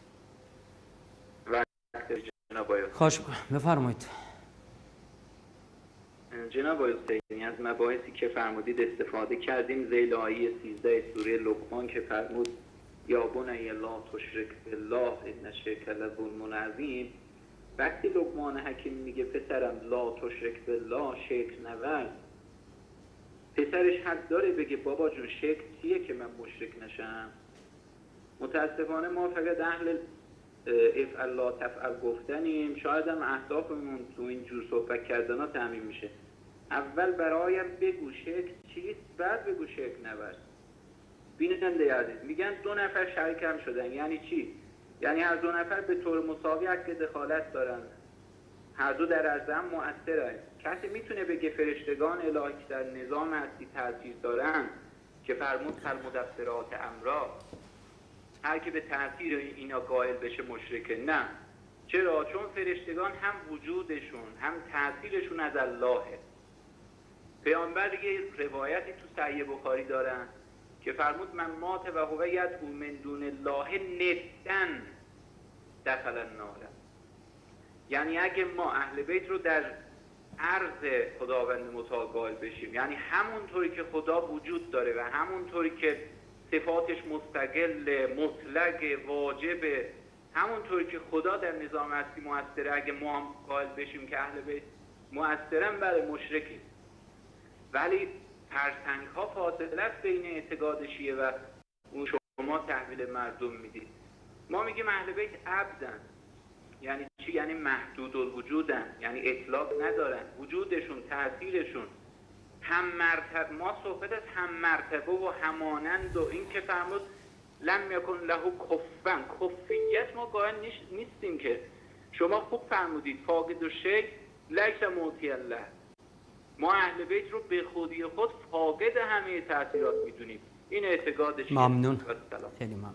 Speaker 4: جناب آقای
Speaker 1: خوش بفرمایید.
Speaker 4: جناب آقای حسینی، از مباحثی که فرمودید استفاده کردیم. ذیل آیه سیزده سوره لقمان که فرمود یا بنی لا تشرک بالله ان الشرک لظلم عظیم، وقتی لقمان حکیم میگه پسرم لا تشرک بالله، شرک نورز، پسرش حق داره بگه بابا جون شرک چیه که من مشرک نشم؟ متاسفانه ما فقط اهل افعل لا تفعل گفتنیم. شاید هم اهدافمون تو این جور صحبت کردن ها تعمیم میشه. اول برایم بگو شرک چیست، بعد بگو شرک نورز. بیننده عزیز، میگن دو نفر شریک هم شدن، یعنی چی؟ یعنی هر دو نفر به طور مساوی حق دخالت دارن، هر دو در عرض هم مؤثرن. کسی میتونه بگه فرشتگان الهی که در نظام هستی تاثیر دارن که فرمود فالمدبرات امرا، هر کی به تاثیر اینا قائل بشه مشرکه؟ نه. چرا؟ چون فرشتگان هم وجودشون هم تاثیرشون از اللهه. پیامبر یه روایتی تو صحیح بخاری دارن که فرمود من مات و هو یدعو من دون الله ندن دخل النار. یعنی اگه ما اهل بیت رو در عرض خداوند متعال قائل بشیم، یعنی همونطوری که خدا وجود داره و همونطوری که صفاتش مستقل، مطلق، واجب، همونطوری که خدا در نظام هستی مؤثره، اگه ما هم قائل بشیم که اهل بیت مؤثرن، برای مشرکیم. ولی فرسنگ ها فاصله است بین اعتقاد شیعه و اون شما تحویل مردم میدید. ما میگیم اهل بیت عبدن. یعنی چی؟ یعنی محدود الوجودن، یعنی اطلاق ندارن، وجودشون، تأثیرشون هم مرتبه. ما صحبت از هم مرتبه و همانند و این که فرمود لم یکن له کفن، کفیت ما قائل نیستیم. که شما خوب فرمودید فاقد و شی لیس معطی الله. ما اهل بیت رو به خودی خود فاقد همه تأثیرات میدونیم. این اعتقادش.
Speaker 1: ممنون، خیلی ممنون.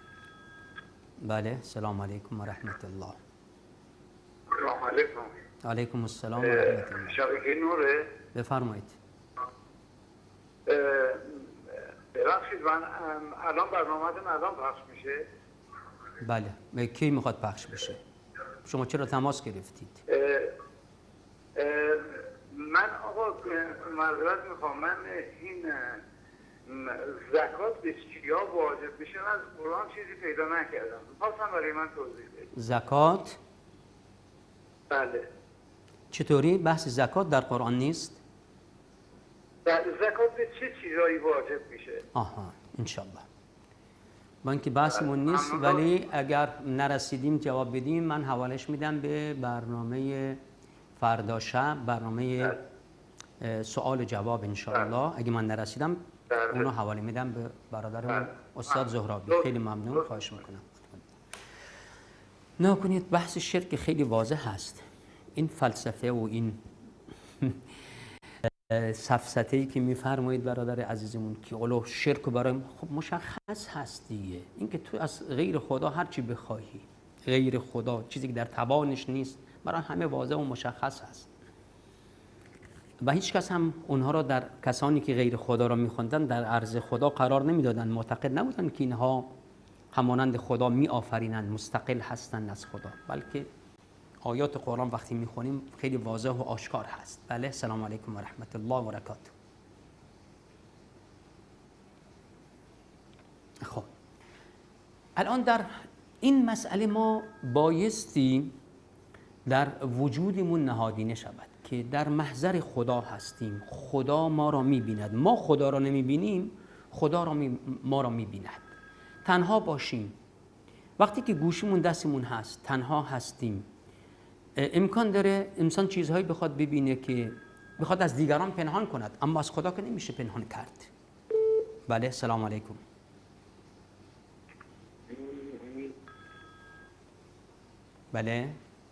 Speaker 1: بله سلام علیکم و رحمت الله.
Speaker 5: سلام علیکم.
Speaker 1: علیکم السلام و رحمت الله.
Speaker 5: شبکه نوره؟
Speaker 1: بفرمایید.
Speaker 5: ببخشید من الان برنامه‌تون الان پخش میشه؟
Speaker 1: بله. به کی میخواد پخش بشه؟ شما چرا تماس گرفتید؟
Speaker 5: اه اه من آقا معذرت میخوام، من این زکات به چیا واجب میشه از قرآن چیزی پیدا نکردم. خواستم برای من توضیح بدید.
Speaker 1: زکات؟
Speaker 5: بله.
Speaker 1: چطوری؟ بحث زکات در قرآن نیست؟
Speaker 5: زکات به چه چیزایی واجب میشه؟
Speaker 1: آها انشالله. با اینکه بحثمون نیست، ولی اگر نرسیدیم جواب بدیم من حوالش میدم به برنامه فردا شب، برنامه سوال و جواب انشالله. اگه من نرسیدم اونو حواله میدم به برادرمون استاد زهرابی. خیلی ممنون، خواهش میکنم. نه کنید، بحث شرک خیلی واضح هست. این فلسفه و این سفسطه‌ای که میفرمایید برادر عزیزمون که اولو شرک برای خب مشخص هست دیگه. این که تو از غیر خدا هر چی بخواهی، غیر خدا چیزی که در توانش نیست، برای همه واضح و مشخص هست. و هیچ کس هم اونها را در کسانی که غیر خدا را میخوندن در عرض خدا قرار نمیدادن. معتقد نبودن که اینها همانند خدا می آفرینند، مستقل هستند از خدا، بلکه آیات قرآن وقتی میخونیم خیلی واضح و آشکار هست. بله سلام علیکم و رحمت الله و برکاته. خب الان در این مسئله ما بایستی در وجودمون نهادینه شود که در محضر خدا هستیم. خدا ما را میبیند، ما خدا را نمیبینیم. خدا را می ما را میبیند. تنها باشیم، وقتی که گوشیمون دستمون هست، تنها هستیم، امکان داره انسان چیزهایی بخواد ببینه که بخواد از دیگران پنهان کند، اما از خدا که نمیشه پنهان کرد. بله، سلام علیکم. بله،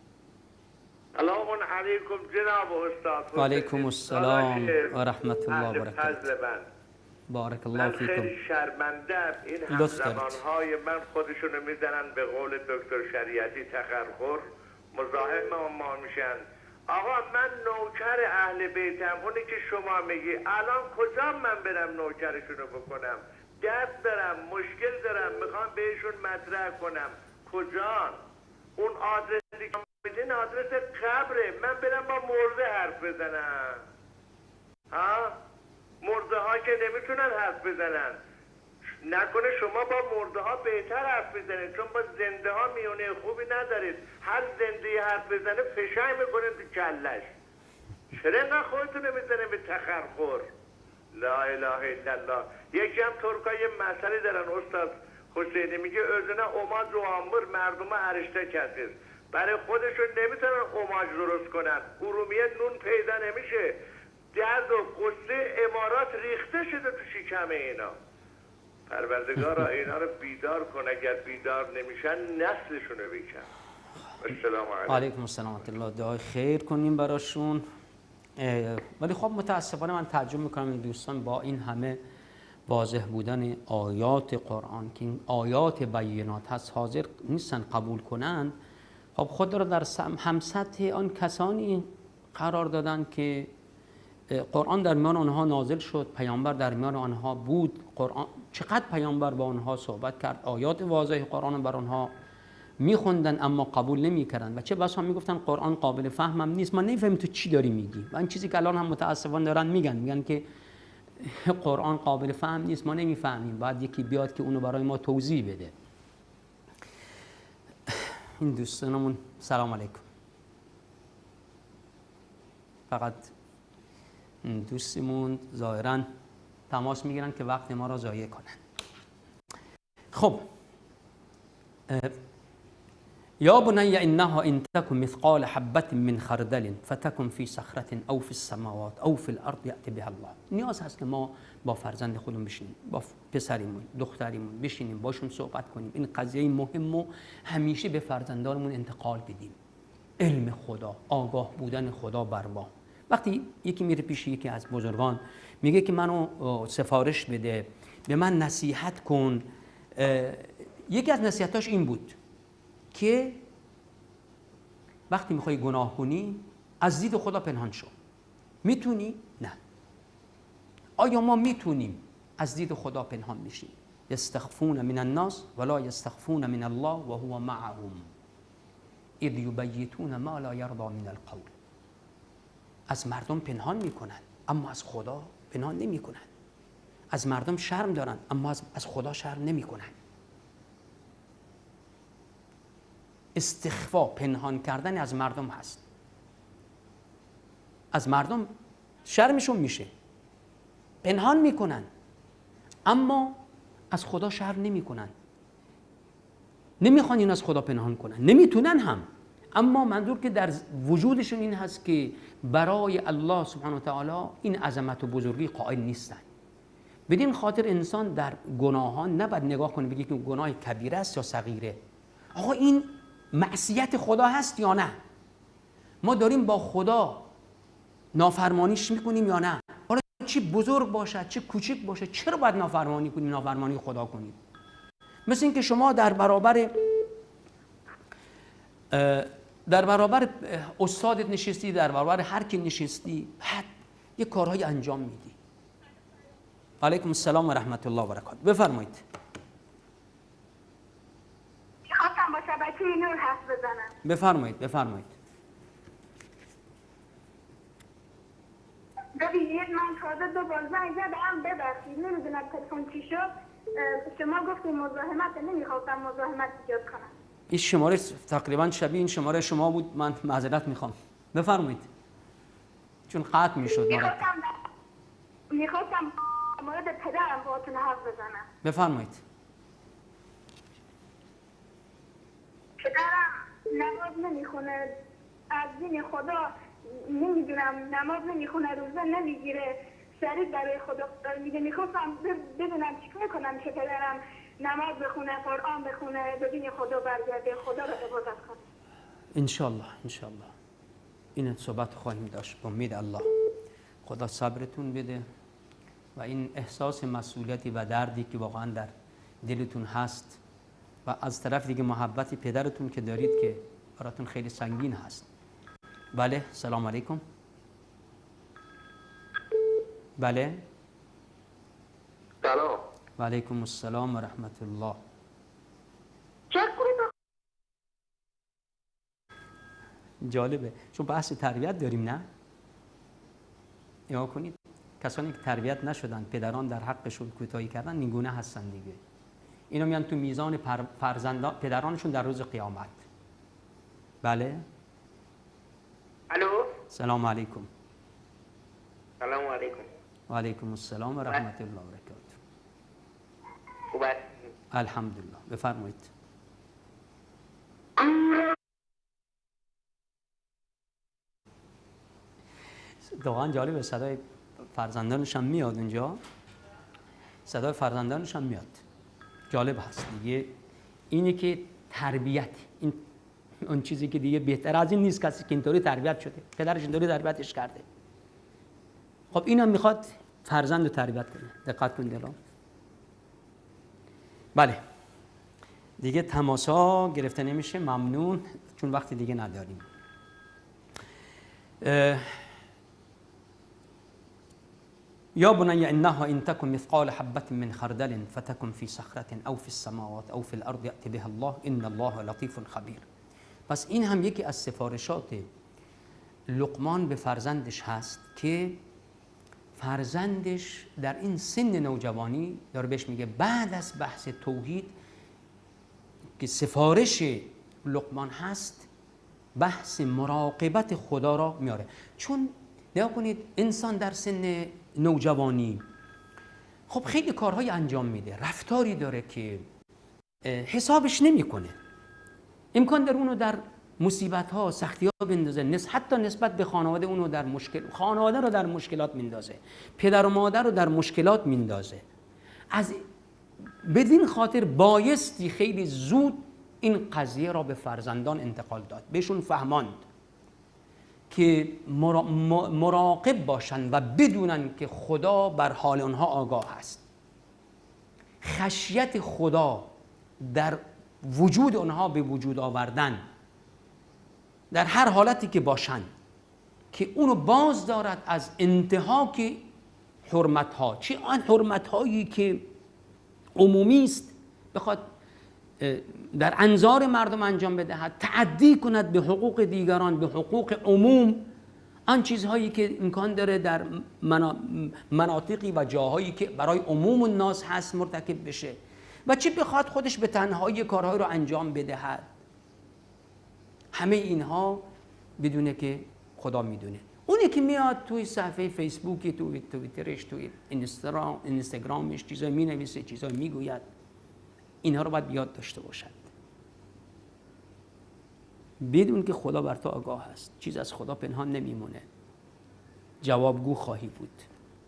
Speaker 6: سلام علیکم جناب استاد.
Speaker 1: و علیکم السلام و رحمت الله و برکاته. بارک الله فیکم.
Speaker 6: من خیلی شرمنده‌ام این همزمانهای من خودشونو میزنن به قول دکتر شریعتی تخرخر، مزاحم ما میشن. آقا من نوکر اهل بیتم، اونی که شما میگی الان کجا من برم نوکرشونو بکنم؟ درد دارم، مشکل دارم، میخوام بهشون مطرح کنم. کجا؟ اون آدرسی که میدین آدرس قبره، من برم با مرده حرف بزنم؟ ها؟ مرده ها که نمیتونن حرف بزنن. نکنه شما با مرده ها بهتر حرف بزنید، چون با زنده ها میونه خوبی ندارید. هر زنده حرف بزنه فشای میکنید تو کلش. چرا اینقدر خودتون میزنه به تخرخر؟ لا اله الا الله. یکی هم ترکا یه مسئله دارن استاد حسینی، میگه özüne omaj uamır مردم ارشته کسید. برای خودشون نمیتونن اماج درست کنن. ارومیه نون پیدا نمیشه. درد و قصه امارات ریخته شده تو شکم اینا. پروردگارا اینا رو بیدار کن، اگر بیدار نمیشن نسلشون رو بکن. السلام علیکم.
Speaker 1: علیکم السلام و رحمت الله. دعای خیر کنیم براشون. ولی خب متاسفانه من تعجب میکنم این دوستان با این همه واضح بودن آیات قرآن که این آیات بینات هست حاضر نیستن قبول کنند. خب خود را در هم سطح آن کسانی قرار دادن که قرآن در میان آنها نازل شد، پیامبر در میان آنها بود، قرآن چقدر پیامبر با آنها صحبت کرد، آیات واضح قرآن بر آنها میخوندن اما قبول نمیکردن و چه بسا میگفتن قرآن قابل فهمم نیست، ما نمیفهمیم تو چی داری میگی. و این چیزی که الان هم متاسفانه دارن میگن، میگن که قرآن قابل فهم نیست، ما نمیفهمیم، بعد یکی بیاد که اونو برای ما توضیح بده. این دوستانمون سلام علیکم. فقط دوستمون ظاهراً تماس میگیرن که وقت ما را ضایع کنن. خب یا بنی انها ان تک مثقال حبة من خردل فتکن فی صخرة او فی السماوات او فی الارض یأتی بها الله. نیاز هست که ما با فرزند خودمون بشینیم، با پسریمون، دختریمون بشینیم، باشون صحبت کنیم. این قضیه مهم و همیشه به فرزندانمون انتقال بدیم. علم خدا، آگاه بودن خدا بر ما. وقتی یکی میره پیش یکی از بزرگان میگه که منو سفارش بده، به من نصیحت کن، یکی از نصیحتاش این بود که وقتی میخوای گناه کنی از دید خدا پنهان شو. میتونی؟ نه. آیا ما میتونیم از دید خدا پنهان بشیم؟ یستخفون من الناس ولا یستخفون من الله وهو معهم اذ یبیتون ما لا یرضی من القول. از مردم پنهان میکنن اما از خدا پنهان نمیکنن. از مردم شرم دارن اما از خدا شرم نمیکنن. استخفا، پنهان کردن از مردم هست. از مردم شرمشون میشه، پنهان میکنن اما از خدا شرم نمیکنن. نمیخوان این از خدا پنهان کنن، نمیتونن هم، اما منظور که در وجودشون این هست که برای الله سبحانه و تعالی این عظمت و بزرگی قائل نیستن. بدین خاطر انسان در گناهان نباید نگاه کنه بگه که گناه کبیره است یا صغیره. آقا این معصیت خدا هست یا نه؟ ما داریم با خدا نافرمانیش میکنیم یا نه؟ حالا چه بزرگ باشد چه کوچک باشه، چرا باید نافرمانی کنیم، نافرمانی خدا کنیم؟ مثل اینکه شما در برابر در برابر استادت نشستی، در برابر هر کی نشستی، بعد یه کارهای انجام میدی. علیکم السلام و رحمت الله و برکاته. بفرمایید.
Speaker 7: خواستم با شبکه نور حرف بزنم.
Speaker 1: بفرمایید بفرمایید.
Speaker 7: ببینید من تازه دو بار زنگ زدم، ببخشید نمیدونم تلفن چی شد. شما گفتیم مزاحمت، نمیخواستم مزاحمت ایجاد کنم.
Speaker 1: این شماره تقریبا شبیه این شماره شما بود، من معذرت میخوام. بفرمایید. چون قطع میشد.
Speaker 7: میخواستم میخواستم مورد پدرم باهاتون حرف بزنم.
Speaker 1: بفرمایید.
Speaker 7: پدرم نماز نمیخونه، از دین خدا نمیدونم، نماز نمیخونه، روزه نمیگیره، شریک برای خدا میگه. میخواستم بدونم چیکار کنم که پدرم نماز بخونه، قرآن بخونه، به دین خدا برگرده، خدا رو عبادت کنه.
Speaker 1: انشالله انشالله این صحبت خواهیم داشت با امید الله. خدا صبرتون بده و این احساس مسئولیتی و دردی که واقعا در دلتون هست و از طرف دیگه محبت پدرتون که دارید که براتون خیلی سنگین هست. بله سلام علیکم. بله
Speaker 6: سلام.
Speaker 1: و علیکم السلام و رحمت الله. جالبه چون بحث تربیت داریم نه؟ نگاه کنید کسانی که تربیت نشدن پدران در حقشون کوتاهی کردن نیگونه هستن دیگه. اینا میان تو میزان فرزندان پدرانشون در روز قیامت. بله
Speaker 3: الو
Speaker 1: سلام علیکم.
Speaker 3: سلام علیکم.
Speaker 1: و علیکم السلام و رحمت الله و برکاته.
Speaker 3: خوب است؟
Speaker 1: الحمدلله. بفرمایید. واقعا جالبه صدای فرزندانش هم میاد اونجا. صدای فرزندانش هم میاد. جالب هست دیگه. اینی که تربیت این اون چیزی که دیگه بهتر از این نیست کسی که اینطوری تربیت شده، پدرش اینطوری تربیتش کرده. خب اینم میخواد فرزند رو تربیت کنه. دقت کنید الان. بله دیگه تماسا گرفته نمیشه. ممنون چون وقتی دیگه نداریم. یا بنی انها ان تکن مثقال حبة من خردل فتکن فی صخرة او فی السماوات او فی الارض یأتی بها الله ان الله لطیف خبیر. پس این هم یکی از سفارشات لقمان به فرزندش هست که فرزندش در این سن نوجوانی داره بهش میگه بعد از بحث توحید که سفارش لقمان هست بحث مراقبت خدا را میاره. چون نگاه کنید انسان در سن نوجوانی خب خیلی کارهای انجام میده، رفتاری داره که حسابش نمیکنه. امکان داره اونو در مصیبت ها سختی ها بندازه، نس حتی نسبت به خانواده اونو در مشکل خانواده رو در مشکلات میندازه، پدر و مادر رو در مشکلات میندازه. از بدین خاطر بایستی خیلی زود این قضیه را به فرزندان انتقال داد، بهشون فهماند که مراقب باشن و بدونن که خدا بر حال اونها آگاه است. خشیت خدا در وجود اونها به وجود آوردن در هر حالتی که باشن که اونو باز دارد از انتهاک حرمت ها، چه آن حرمت هایی که عمومی است بخواد در انظار مردم انجام بدهد، تعدی کند به حقوق دیگران، به حقوق عموم، آن چیزهایی که امکان داره در مناطقی و جاهایی که برای عموم الناس هست مرتکب بشه و چه بخواد خودش به تنهایی کارهای رو انجام بدهد. همه اینها بدونه که خدا میدونه. اونی که میاد توی صفحه فیسبوکی، توی توییترش، توی اینستاگرام اینستاگرامش چیزا مینویسه، چیزا میگوید، اینها رو باید یاد داشته باشد. بدون که خدا بر تو آگاه است، چیز از خدا پنهان نمیمونه، جوابگو خواهی بود.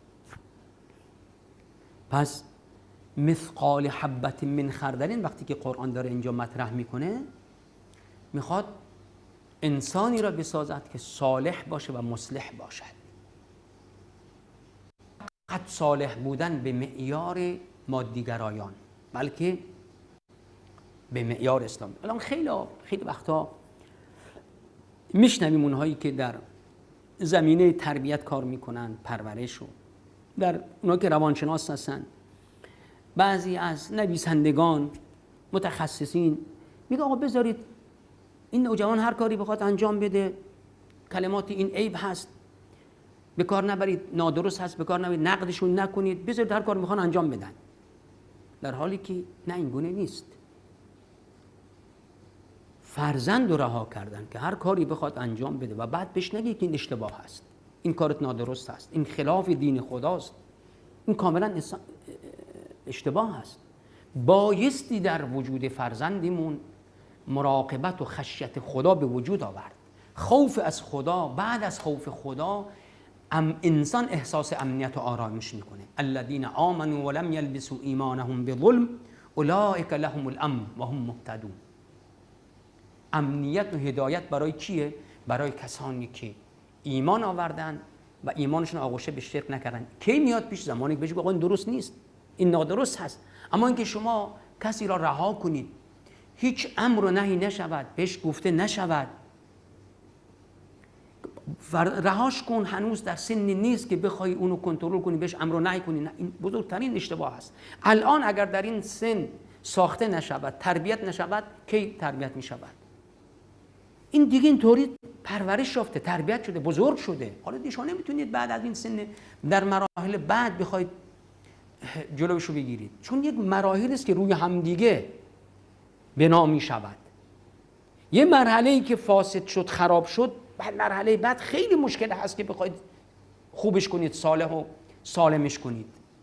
Speaker 1: پس مثقال حبة من خردل وقتی که قرآن داره اینجا مطرح میکنه، میخواد انسانی را بسازد که صالح باشه و مصلح باشد. فقط صالح بودن به معیار مادیگرایان، بلکه به معیار اسلام. الان خیلی خیلی وقتا میشنویم اونهایی که در زمینه تربیت کار میکنن، پرورش و در اونها که روانشناس هستن، بعضی از نویسندگان متخصصین میگه آقا بذارید این نوجوان هر کاری بخواد انجام بده، کلمات این عیب هست، به کار نبرید، نادرست هست، به کار نبرید، نقدشون نکنید، بذارید هر کاری میخوان انجام بدن. در حالی که نه، این گونه نیست. فرزند رو رها کردن که هر کاری بخواد انجام بده و بعد بهش نگی که این اشتباه هست، این کارت نادرست هست، این خلاف دین خداست. این کاملا اشتباه است. بایستی در وجود فرزندمون مراقبت و خشیت خدا به وجود آورد. خوف از خدا، بعد از خوف خدا ام انسان احساس امنیت و آرامش میکنه. الذين آمنوا ولم يلبسوا ایمانهم بظلم اولئک لهم الامن و هم مهتدون. امنیت و هدایت برای کیه؟ برای کسانی که ایمان آوردن و ایمانشون آغوشه به شرک نکردن. کی میاد پیش؟ زمانی که بهش بگن این درست نیست، این نادرست هست. اما اینکه شما کسی را رها کنید، هیچ امر و نهی نشود، بهش گفته نشود، رهاش کن، هنوز در سنی نیست که بخوای اونو کنترل کنی، بهش امر و نهی کنی، نه، این بزرگترین اشتباه است. الان اگر در این سن ساخته نشود، تربیت نشود، کی تربیت میشود؟ این دیگه اینطوری پرورش یافته، تربیت شده، بزرگ شده. حالا دیگه شما نمیتونید بعد از این سن در مراحل بعد بخواید جلوشو بگیرید، چون یک مراحلی است که روی همدیگه بنا میشود. یه مرحله‌ای که فاسد شد، خراب شد، بعد مرحله بعد خیلی مشکل هست که بخواید خوبش کنید، صالح و سالمش کنید.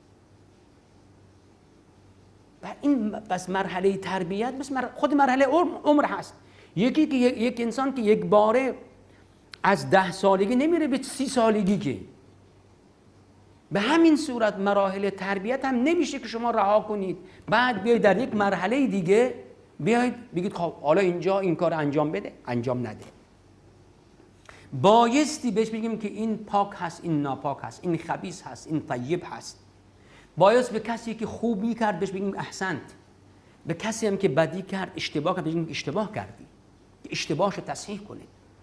Speaker 1: و این بس مرحله تربیت بس خود مرحله عمر هست. یکی که یک انسان که یک باره از ده سالگی نمیره به سی سالگی، که به همین صورت مراحل تربیت هم نمیشه که شما رها کنید بعد بیاید در یک مرحله دیگه بیاید بگید خب حالا اینجا این کار انجام بده، انجام نده. بایستی بهش بگیم که این پاک هست، این ناپاک هست، این خبیث هست، این طیب هست. بایست به کسی که خوبی کرد بهش بگیم احسنت، به کسی هم که بدی کرد، اشتباه کرد، بگیم اشتباه کردی، که اشتباهشو تصحیح کنه.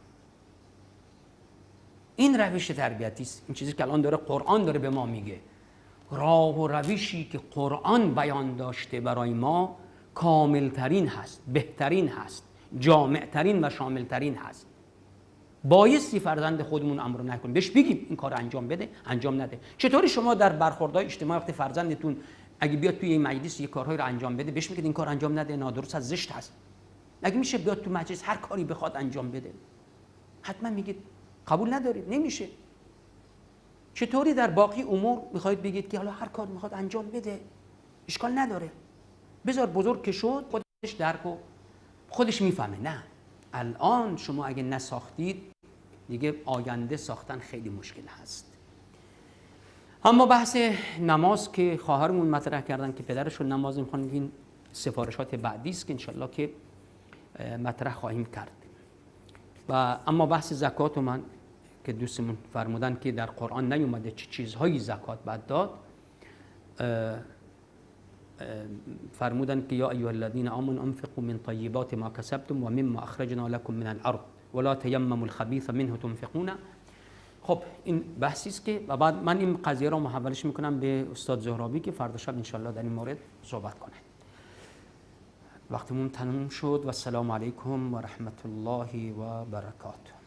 Speaker 1: این روش تربیتی است. این چیزی که الان داره قرآن داره به ما میگه. راه و روشی که قرآن بیان داشته برای ما کاملترین هست، بهترین هست، جامعترین و شاملترین هست. بایستی فرزند خودمون امر نکنیم، بهش بگیم این کار انجام بده، انجام نده. چطوری شما در برخوردهای اجتماعی وقتی فرزندتون اگه بیاد توی این مجلس یه کارهایی رو انجام بده، بهش میگید این کار انجام نده، نادرست هست، زشت هست. اگه میشه بیاد تو مجلس هر کاری بخواد انجام بده، حتما میگید قبول ندارید، نمیشه. چطوری در باقی امور میخواید بگید که حالا هر کار میخواد انجام بده، اشکال نداره، بذار بزرگ که شد خودش درک و خودش میفهمه. نه، الان شما اگه نساختید دیگه آینده ساختن خیلی مشکل هست. اما بحث نماز که خواهرمون مطرح کردن که پدرشون نماز میخوان، این سفارشات بعدی است که انشالله که مطرح خواهیم کرد. و اما بحث زکات من که دوستمون فرمودن که در قرآن نیومده چه چیزهایی زکات باید داد، فرمودن که یا ایها الذین آمنوا انفقوا من طیبات ما کسبتم و مما اخرجنا لكم من الارض ولا تیمموا الخبیث منه تنفقون. خب این بحثی است که و بعد من این قضیه رو محولش میکنم به استاد زهرابی که فردا شب ان شاء الله در این مورد صحبت کنه. وقتمون تموم شد و السلام علیکم و رحمت الله و برکاته.